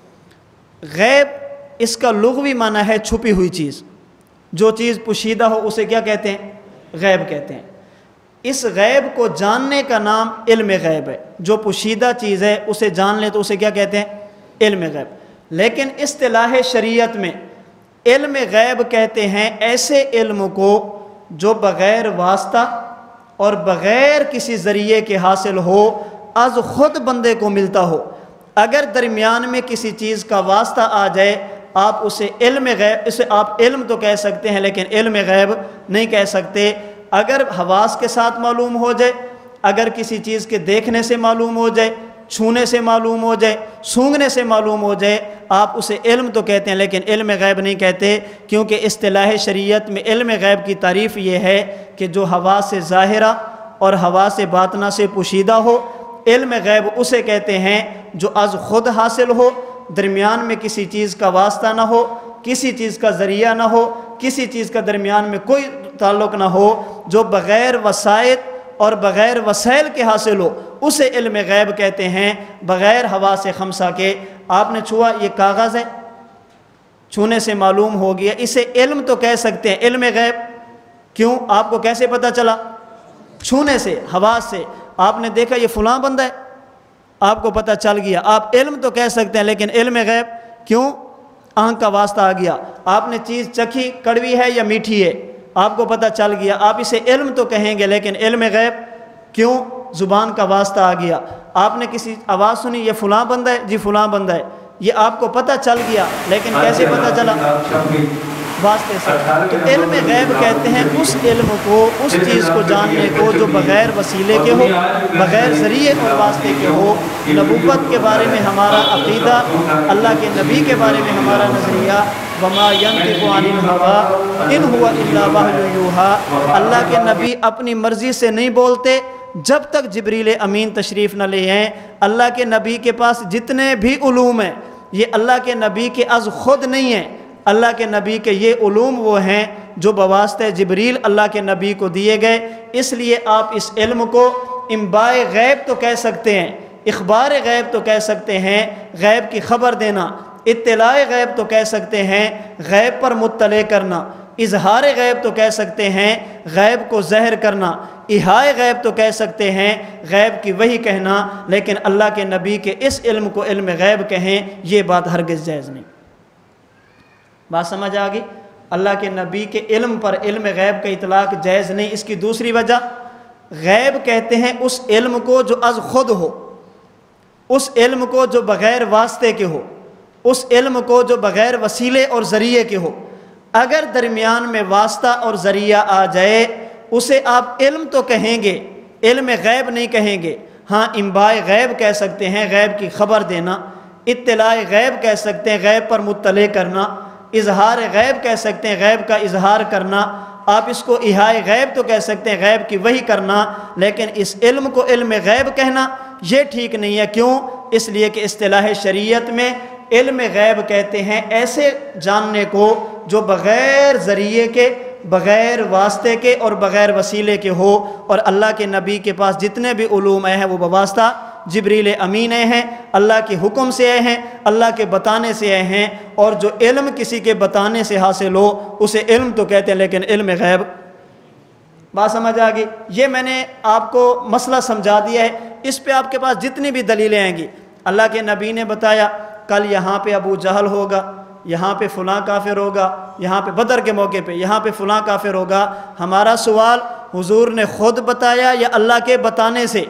A: غیب اس کا لغوی معنی ہے چھپی ہوئی چیز، جو چیز پوشیدہ ہو اسے کیا کہتے ہیں؟ غیب کہتے ہیں۔ اس غیب کو جاننے کا نام علم غیب ہے، جو پوشیدہ چیز ہے اسے جان لیں تو اسے کیا کہتے ہیں؟ علم غیب۔ لیکن اصطلاح شریعت میں علم غیب کہتے ہیں ایسے علم کو جو بغیر واسطہ اور بغیر کسی ذریعے کے حاصل ہو، از خود بندے کو ملتا ہو۔ اگر درمیان میں کسی چیز کا واسطہ آ جائے آپ اسے علم غیب، اسے آپ علم تو کہہ سکتے ہیں لیکن علم غیب نہیں کہہ سکتے۔ اگر حواس کے ساتھ معلوم ہو جائے، اگر کسی چیز کے دیکھنے سے معلوم ہو جائے، چھونے سے معلوم ہو جائے، سونگھنے سے معلوم ہو جائے، آپ اسے علم تو کہتے ہیں لیکن علم غیب نہیں کہتے، کیونکہ اصطلاح شریعت میں علم غیب کی تعریف یہ ہے کہ جو حواس ظاہرہ اور حواس باطنہ سے پوشیدہ ہو۔ علم غیب اسے کہتے ہیں جو از خود حاصل ہو، درمیان میں کسی چیز کا واسطہ نہ ہو، کسی چیز کا ذریعہ نہ ہو، کسی چیز کا درمیان میں کوئی تعلق نہ ہو، جو بغیر وسائط اور بغیر وسائل کے حاصل ہو، اسے علم غیب کہتے ہیں، بغیر حواس خمسہ کے۔ آپ نے چھوا، یہ کاغذ ہے، چھونے سے معلوم ہو گیا، اسے علم تو کہہ سکتے ہیں، علم غیب کیوں؟ آپ کو کیسے پتہ چلا؟ چھونے سے، حواس سے، آپ نے دیکھا یہ فلاں بندہ ہے، آپ کو پتہ چل گیا، آپ علم تو کہہ سکتے ہیں لیکن علم غیب کیوں؟ آنکھ کا واسطہ آ گیا، آپ نے چیز چکھی، کڑوی ہے یا میٹھی ہے، آپ کو پتہ چل گیا، آپ اسے علم تو کہیں گے لیکن علم غیب کیوں؟ زبان کا واسطہ آ گیا، آپ نے کسی آواز سنی، یہ فلاں بندہ ہے، جی فلاں بندہ ہے، یہ آپ کو پتہ چل گیا لیکن کیسے پتہ چلا؟ واسطے سے۔ تو علم غیب کہتے ہیں اس علم کو، اس چیز کو جاننے کو جو بغیر وسیلے کے ہو، بغیر ذریعے اور واسطے کے ہو۔ نبوت کے بارے میں ہمارا عقیدہ، اللہ کے نبی کے بارے میں ہمارا نظریہ، وما ينطق عن الهوى ان هو الا وحی یوحی، اللہ کے نبی اپنی مرضی سے نہیں بولتے جب تک جبریل امین تشریف نہ لے آئیں۔ اللہ کے نبی کے پاس جتنے بھی علوم ہیں یہ اللہ کے نبی کے از خود نہیں ہیں، اللہ کے نبی کے یہ علوم وہ ہیں جو بواسطہ جبریل اللہ کے نبی کو دیے گئے۔ اس لیے آپ اس علم کو انباء غیب تو کہہ سکتے ہیں، اخبار غیب تو کہہ سکتے ہیں، غیب کی خبر دینا، اطلاع غیب تو کہہ سکتے ہیں، غیب پر مطلع کرنا، اظہار غیب تو کہہ سکتے ہیں، غیب کو ظاہر کرنا، احاطہ غیب تو کہہ سکتے ہیں، غیب کی وحی کہنا، لیکن اللہ کے نبی کے اس علم کو علم غیب کہیں، یہ بات ہرگز جائز نہیں۔ بات سمجھ آ گئی؟ اللہ کے نبی کے علم پر علم غیب کا اطلاق جائز نہیں۔ اس کی دوسری وجہ، غیب کہتے ہیں اس علم کو جو از خود ہو، اس علم کو جو بغیر واسطے کے ہو، اس علم کو جو بغیر وسیلے اور ذریعے کے ہو۔ اگر درمیان میں واسطہ اور ذریعہ آ جائے اسے آپ علم تو کہیں گے، علم غیب نہیں کہیں گے۔ ہاں انباء غیب کہہ سکتے ہیں، غیب کی خبر دینا، اطلاع غیب کہہ سکتے ہیں، غیب پر مطلع کرنا، اظہار غیب کہہ سکتے ہیں، غیب کا اظہار کرنا، آپ اس کو احاطہ غیب تو کہہ سکتے ہیں، غیب کی وحی کرنا، لیکن اس علم کو علم غیب کہنا یہ ٹھیک نہیں ہے۔ کیوں؟ اس لیے کہ اصطلاح شریعت میں علم غیب کہتے ہیں ایسے جاننے کو جو بغیر ذریعے کے، بغیر واسطے کے اور بغیر وسیلے کے ہو، اور اللہ کے نبی کے پاس جتنے بھی علوم آئے ہیں وہ بواسطہ جبریل امین آئے ہیں، اللہ کے حکم سے آئے ہیں، اللہ کے بتانے سے آئے ہیں، اور جو علم کسی کے بتانے سے حاصل ہو اسے علم تو کہتے ہیں لیکن علم غیب۔ بات سمجھ آ گئی؟ یہ میں نے آپ کو مسئلہ سمجھا دیا ہے، اس پہ آپ کے پاس جتنی بھی دلیلیں آئیں گی۔ اللہ کے نبی نے بتایا کل یہاں پہ ابو جہل ہوگا، یہاں پہ فلاں کافر ہوگا، یہاں پہ بدر کے موقع پہ یہاں پہ فلاں کافر ہوگا۔ ہمارا سوال، حضور نے خود بتایا یا اللہ کے بتانے سے؟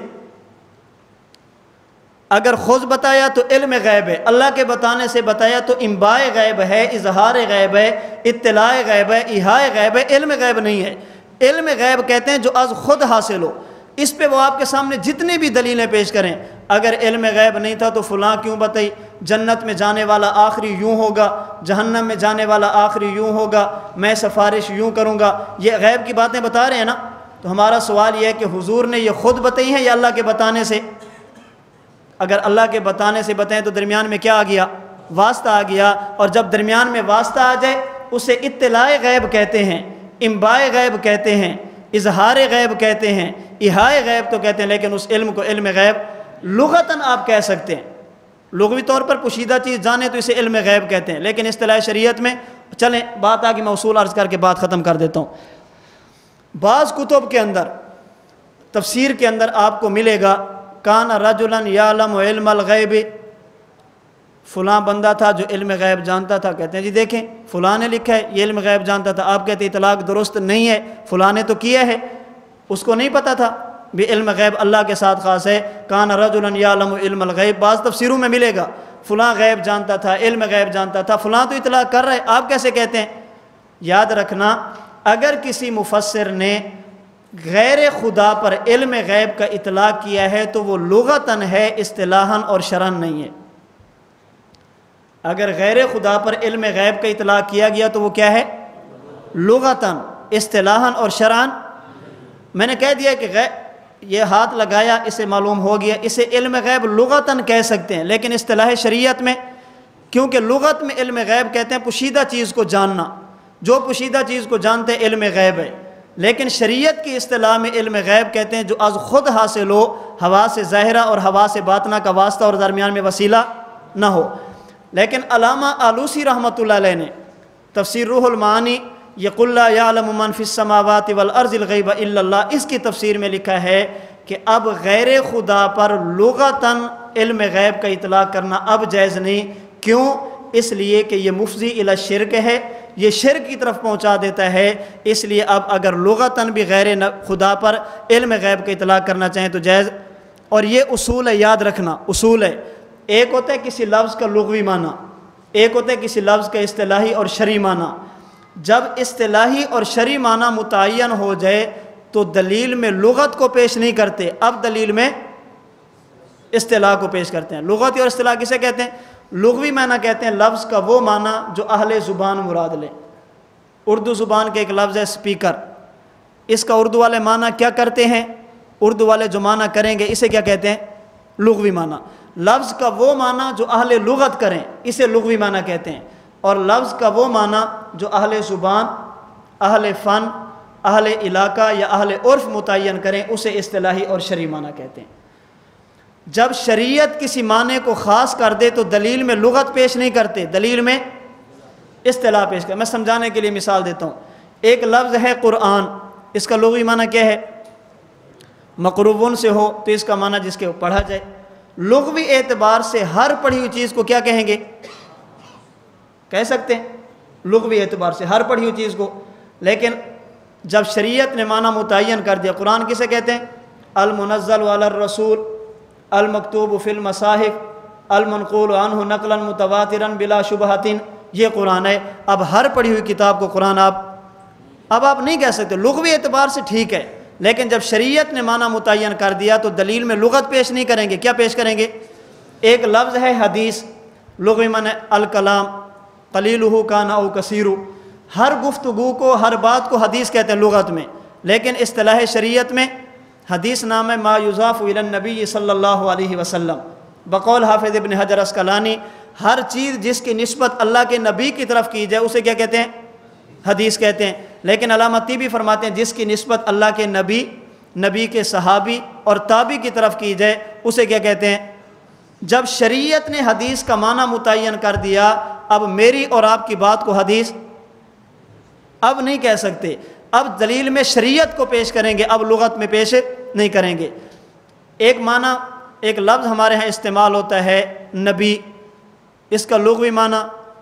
A: اگر خود بتایا تو علم غیب ہے، اللہ کے بتانے سے بتایا تو انباء غیب ہے، اظہار غیب ہے، اطلاع غیب ہے، احاطہ غیب ہے، علم غیب نہیں ہے۔ علم غیب کہتے ہیں جو از خود حاصل ہو۔ اس پہ وہ آپ کے سامنے جتنی بھی دلیلیں پیش کریں، اگر علم غیب نہیں تھا تو فلاں کیوں بتائی، جنت میں جانے والا آخری یوں ہوگا، جہنم میں جانے والا آخری یوں ہوگا، میں سفارش یوں کروں گا، یہ غیب کی باتیں بتا رہے ہیں نا. تو ہمارا سوال یہ ہے کہ حضور نے یہ خود بتائی ہیں یا اللہ کے بتانے سے؟ اگر اللہ کے بتانے سے بتائیں تو درمیان میں کیا آ گیا؟ واسطہ آ گیا. اور جب درمیان میں واسطہ آ جائے اسے اطلاع غیب کہتے ہیں، انباء غیب کہتے ہیں، اظہار غیب کہتے ہیں، احاطہ غیب تو کہتے ہیں، لیکن اس علم کو علم غیب لغتاً آپ کہہ سکتے ہیں. لغوی طور پر پوشیدہ چیز جانیں تو اسے علم غیب کہتے ہیں، لیکن اصطلاح شریعت میں چلیں بات آگے میں اصول عرض کر کے بات ختم کر دیتا ہوں. بعض کتب کے اندر تفسیر کے اندر آپ کو ملے گا کان رجلا یعلم علم الغیب، فلاں بندہ تھا جو علم غیب جانتا تھا. کہتے ہیں جی دیکھیں فلاں نے لکھا ہے یہ علم غیب جانتا تھا. آپ کہتے ہیں اطلاق درست نہیں ہے، فلاں نے تو کیا ہے، اس کو نہیں پتہ تھا بھی علم غیب اللہ کے ساتھ خاص ہے. کان رجلا یعلم علم الغیب، بعض تفسیروں میں ملے گا فلاں غیب جانتا تھا، علم غیب جانتا تھا، فلاں تو اطلاق کر رہے، آپ کیسے کہتے ہیں؟ یاد رکھنا اگر کسی مفسر نے غیر خدا پر علم غیب کا اطلاق کیا ہے تو وہ لغتاً ہے، اصطلاحاً اور شرعاً نہیں ہے. اگر غیر خدا پر علم غیب کا اطلاق کیا گیا تو وہ کیا ہے؟ لغتاً، اصطلاحاً اور شرعاً. میں نے کہہ دیا کہ یہ ہاتھ لگایا اسے معلوم ہو گیا، اسے علم غیب لغتاً کہہ سکتے ہیں، لیکن اصطلاح شریعت میں، کیونکہ لغت میں علم غیب کہتے ہیں پوشیدہ چیز کو جاننا، جو پوشیدہ چیز کو جانتے ہیں علم غیب ہے. لیکن شریعت کی اصطلاح میں علم غیب کہتے ہیں جو از خود حاصل ہو، حواس ظاہرہ اور حواس باطنہ کا واسطہ اور درمیان میں وسیلہ نہ ہو. لیکن علامہ آلوسی رحمۃ اللہ علیہ نے تفسیر روح المعانی یقول لا یعلم من فی السماوات والارض الغیب الا اللہ، اس کی تفسیر میں لکھا ہے کہ اب غیر خدا پر لغتاً علم غیب کا اطلاق کرنا اب جائز نہیں. کیوں؟ اس لیے کہ یہ مفضی الی الشرک ہے، یہ شرک کی طرف پہنچا دیتا ہے. اس لیے اب اگر لغتاً بھی غیر خدا پر علم غیب کا اطلاق کرنا چاہیں تو جائز. اور یہ اصول ہے، یاد رکھنا اصول ہے. ایک ہوتا ہے کسی لفظ کا لغوی معنی، ایک ہوتا ہے کسی لفظ کا اصطلاحی اور شرعی معنی. جب اصطلاحی اور شرعی معنی متعین ہو جائے تو دلیل میں لغت کو پیش نہیں کرتے، اب دلیل میں اصطلاح کو پیش کرتے ہیں. لغت اور اصطلاح کسے کہتے ہیں؟ لغوی معنی کہتے ہیں لفظ کا وہ معنی جو اہل زبان مراد لیں. اردو زبان کے ایک لفظ ہے سپیکر، اس کا اردو والے معنی کیا کرتے ہیں؟ اردو والے جو معنی کریں گے اسے کیا کہتے ہیں؟ لغوی معنی. لفظ کا وہ معنی جو اہل لغت کریں اسے لغوی معنی کہتے ہیں، اور لفظ کا وہ معنی جو اہل زبان، اہل فن، اہل علاقہ یا اہل عرف متعین کریں اسے اصطلاحی اور شرعی معنی کہتے ہیں. جب شریعت کسی معنی کو خاص کر دے تو دلیل میں لغت پیش نہیں کرتے، دلیل میں اصطلاح پیش کرتے. میں سمجھانے کے لیے مثال دیتا ہوں. ایک لفظ ہے قرآن، اس کا لغوی معنی کیا ہے؟ مقروبون سے ہو تو اس کا معنی جس کے پڑھا جائے. لغوی اعتبار سے ہر پڑھی ہوئی چیز کو کیا کہیں گے؟ کہہ سکتے ہیں لغوی اعتبار سے ہر پڑھی ہوئی چیز کو. لیکن جب شریعت نے معنی متعین کر دیا، قرآن کسے کہتے ہیں؟ المنزل علی الرسول، المکتوب فی المصاحف، المنقول عنہ نقلا متواترا بلا شبہۃ، یہ قرآن ہے. اب ہر پڑھی ہوئی کتاب کو قرآن آپ نہیں کہہ سکتے. لغوی اعتبار سے ٹھیک ہے، لیکن جب شریعت نے معنی متعین کر دیا تو دلیل میں لغت پیش نہیں کریں گے. کیا پیش کریں گے؟ ایک لفظ ہے حدیث، لغوی معنی الکلام، قلیلہ کان او کثیر. ہر گفتگو کو، ہر بات کو حدیث کہتے ہیں لغت میں، لیکن اصطلاح شریعت میں حدیث نام ہے ما یضاف الی النبی صلی اللہ علیہ وسلم. بقول حافظ ابن حجر عسقلانی ہر چیز جس کی نسبت اللہ کے نبی کی طرف کی جائے اسے کیا کہتے ہیں؟ حدیث کہتے ہیں. لیکن علامہ طیبی فرماتے ہیں جس کی نسبت اللہ کے نبی، نبی کے صحابی اور تابعی کی طرف کی جائے اسے کیا کہتے ہیں؟ جب شریعت نے حدیث کا معنی متعین کر دیا، اب میری اور آپ کی بات کو حدیث اب نہیں کہہ سکتے. اب دلیل میں شریعت کو پیش کریں گے، اب لغت میں پیش نہیں کریں گے. ایک معنی، ایک لفظ ہمارے ہاں استعمال ہوتا ہے نبی، اس کا لغوی معنی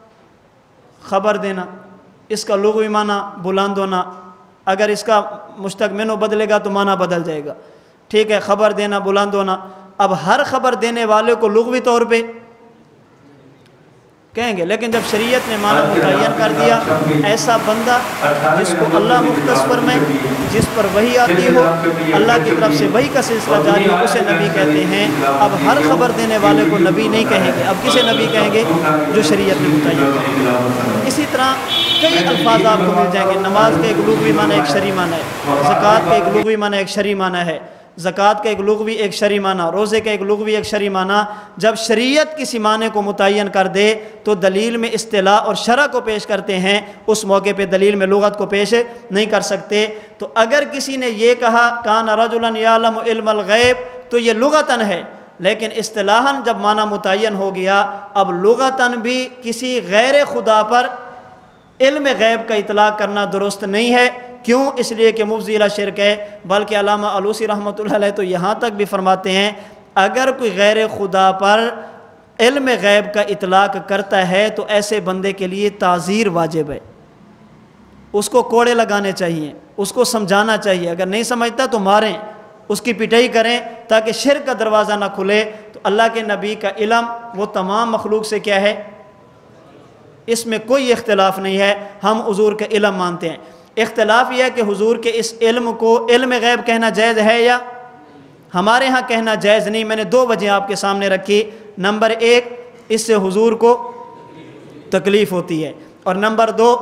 A: خبر دینا، اس کا لغوی معنی بلند ہونا. اگر اس کا مشتق منو بدلے گا تو معنی بدل جائے گا. ٹھیک ہے، خبر دینا، بلند ہونا. اب ہر خبر دینے والے کو لغوی طور پہ کہیں گے، لیکن جب شریعت نے معنی متعین کر دیا، ایسا بندہ جس کو اللہ مختص فرمائے، جس پر وحی آتی ہو، اللہ کی طرف سے وحی کا سلسلہ جاری ہو، اسے نبی کہتے ہیں۔ اب ہر خبر دینے والے کو نبی نہیں کہیں گے، اب کسے نبی کہیں گے؟ جو شریعت نے متعین کر۔ اسی طرح کئی الفاظ آپ کو مل جائیں گے۔ نماز کا ایک لغوی معنی ایک شرعی معنی ہے، زکوٰۃ کا ایک لغوی معنی ایک شرعی معنی ہے، زکوٰۃ کا ایک لغوی ایک شرعی معنی، روزے کا ایک لغوی ایک شرعی معنی۔ جب شریعت کسی معنی کو متعین کر دے تو دلیل میں اصطلاح اور شرع کو پیش کرتے ہیں، اس موقع پہ دلیل میں لغت کو پیش نہیں کر سکتے۔ تو اگر کسی نے یہ کہا کان رجلا یعلم علم الغیب تو یہ لغتاً ہے، لیکن اصطلاحاً جب معنی متعین ہو گیا، اب لغتاً بھی کسی غیر خدا پر علم غیب کا اطلاق کرنا درست نہیں ہے۔ کیوں؟ اس لیے کہ مفضی الی شرک ہے۔ بلکہ علامہ علوسی رحمۃ اللہ علیہ تو یہاں تک بھی فرماتے ہیں اگر کوئی غیر خدا پر علم غیب کا اطلاق کرتا ہے تو ایسے بندے کے لیے تعزیر واجب ہے، اس کو کوڑے لگانے چاہیے، اس کو سمجھانا چاہیے، اگر نہیں سمجھتا تو ماریں، اس کی پٹائی کریں تاکہ شرک کا دروازہ نہ کھلے۔ تو اللہ کے نبی کا علم وہ تمام مخلوق سے کیا ہے؟ اس میں کوئی اختلاف نہیں ہے، ہم حضور کا علم مانتے ہیں۔ اختلاف یہ ہے کہ حضور کے اس علم کو علم غیب کہنا جائز ہے یا ہمارے ہاں کہنا جائز نہیں۔ میں نے دو وجہ آپ کے سامنے رکھی۔ نمبر ایک، اس سے حضور کو تکلیف ہوتی ہے، اور نمبر دو،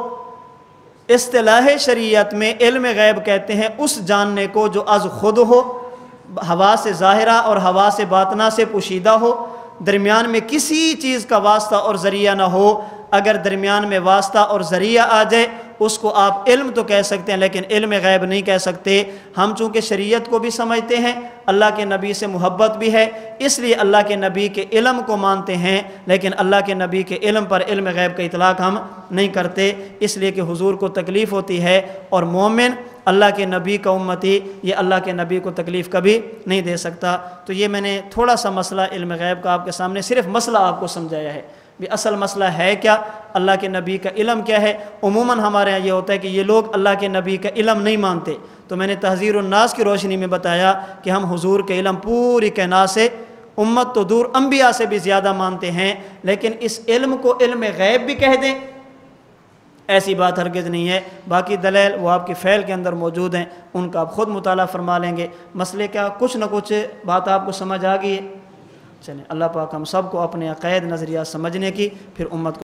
A: اصطلاح شریعت میں علم غیب کہتے ہیں اس جاننے کو جو از خود ہو، حواس ظاہرہ اور حواس باطنہ سے پوشیدہ ہو، درمیان میں کسی چیز کا واسطہ اور ذریعہ نہ ہو۔ اگر درمیان میں واسطہ اور ذریعہ آ جائے اس کو آپ علم تو کہہ سکتے ہیں لیکن علم غیب نہیں کہہ سکتے۔ ہم چونکہ شریعت کو بھی سمجھتے ہیں، اللہ کے نبی سے محبت بھی ہے، اس لیے اللہ کے نبی کے علم کو مانتے ہیں، لیکن اللہ کے نبی کے علم پر علم غیب کا اطلاق ہم نہیں کرتے، اس لیے کہ حضور کو تکلیف ہوتی ہے، اور مومن اللہ کے نبی کا امتی یہ اللہ کے نبی کو تکلیف کبھی نہیں دے سکتا۔ تو یہ میں نے تھوڑا سا مسئلہ علم غیب کا آپ کے سامنے صرف مسئلہ آپ کو سمجھایا ہے، بھی اصل مسئلہ ہے کیا، اللہ کے نبی کا علم کیا ہے۔ عموماً ہمارے ہاں یہ ہوتا ہے کہ یہ لوگ اللہ کے نبی کا علم نہیں مانتے، تو میں نے تحذیر الناس کی روشنی میں بتایا کہ ہم حضور کے علم پوری کائنات سے، امت تو دور انبیاء سے بھی زیادہ مانتے ہیں، لیکن اس علم کو علم غیب بھی کہہ دیں ایسی بات ہرگز نہیں ہے۔ باقی دلیل وہ آپ کی فعل کے اندر موجود ہیں، ان کا آپ خود مطالعہ فرما لیں گے۔ مسئلے کا کچھ نہ کچھ بات آپ کو سمجھ آ گئی ہے؟ چلیں اللہ پاک ہم سب کو اپنے عقائد نظریہ سمجھنے کی، پھر امت کو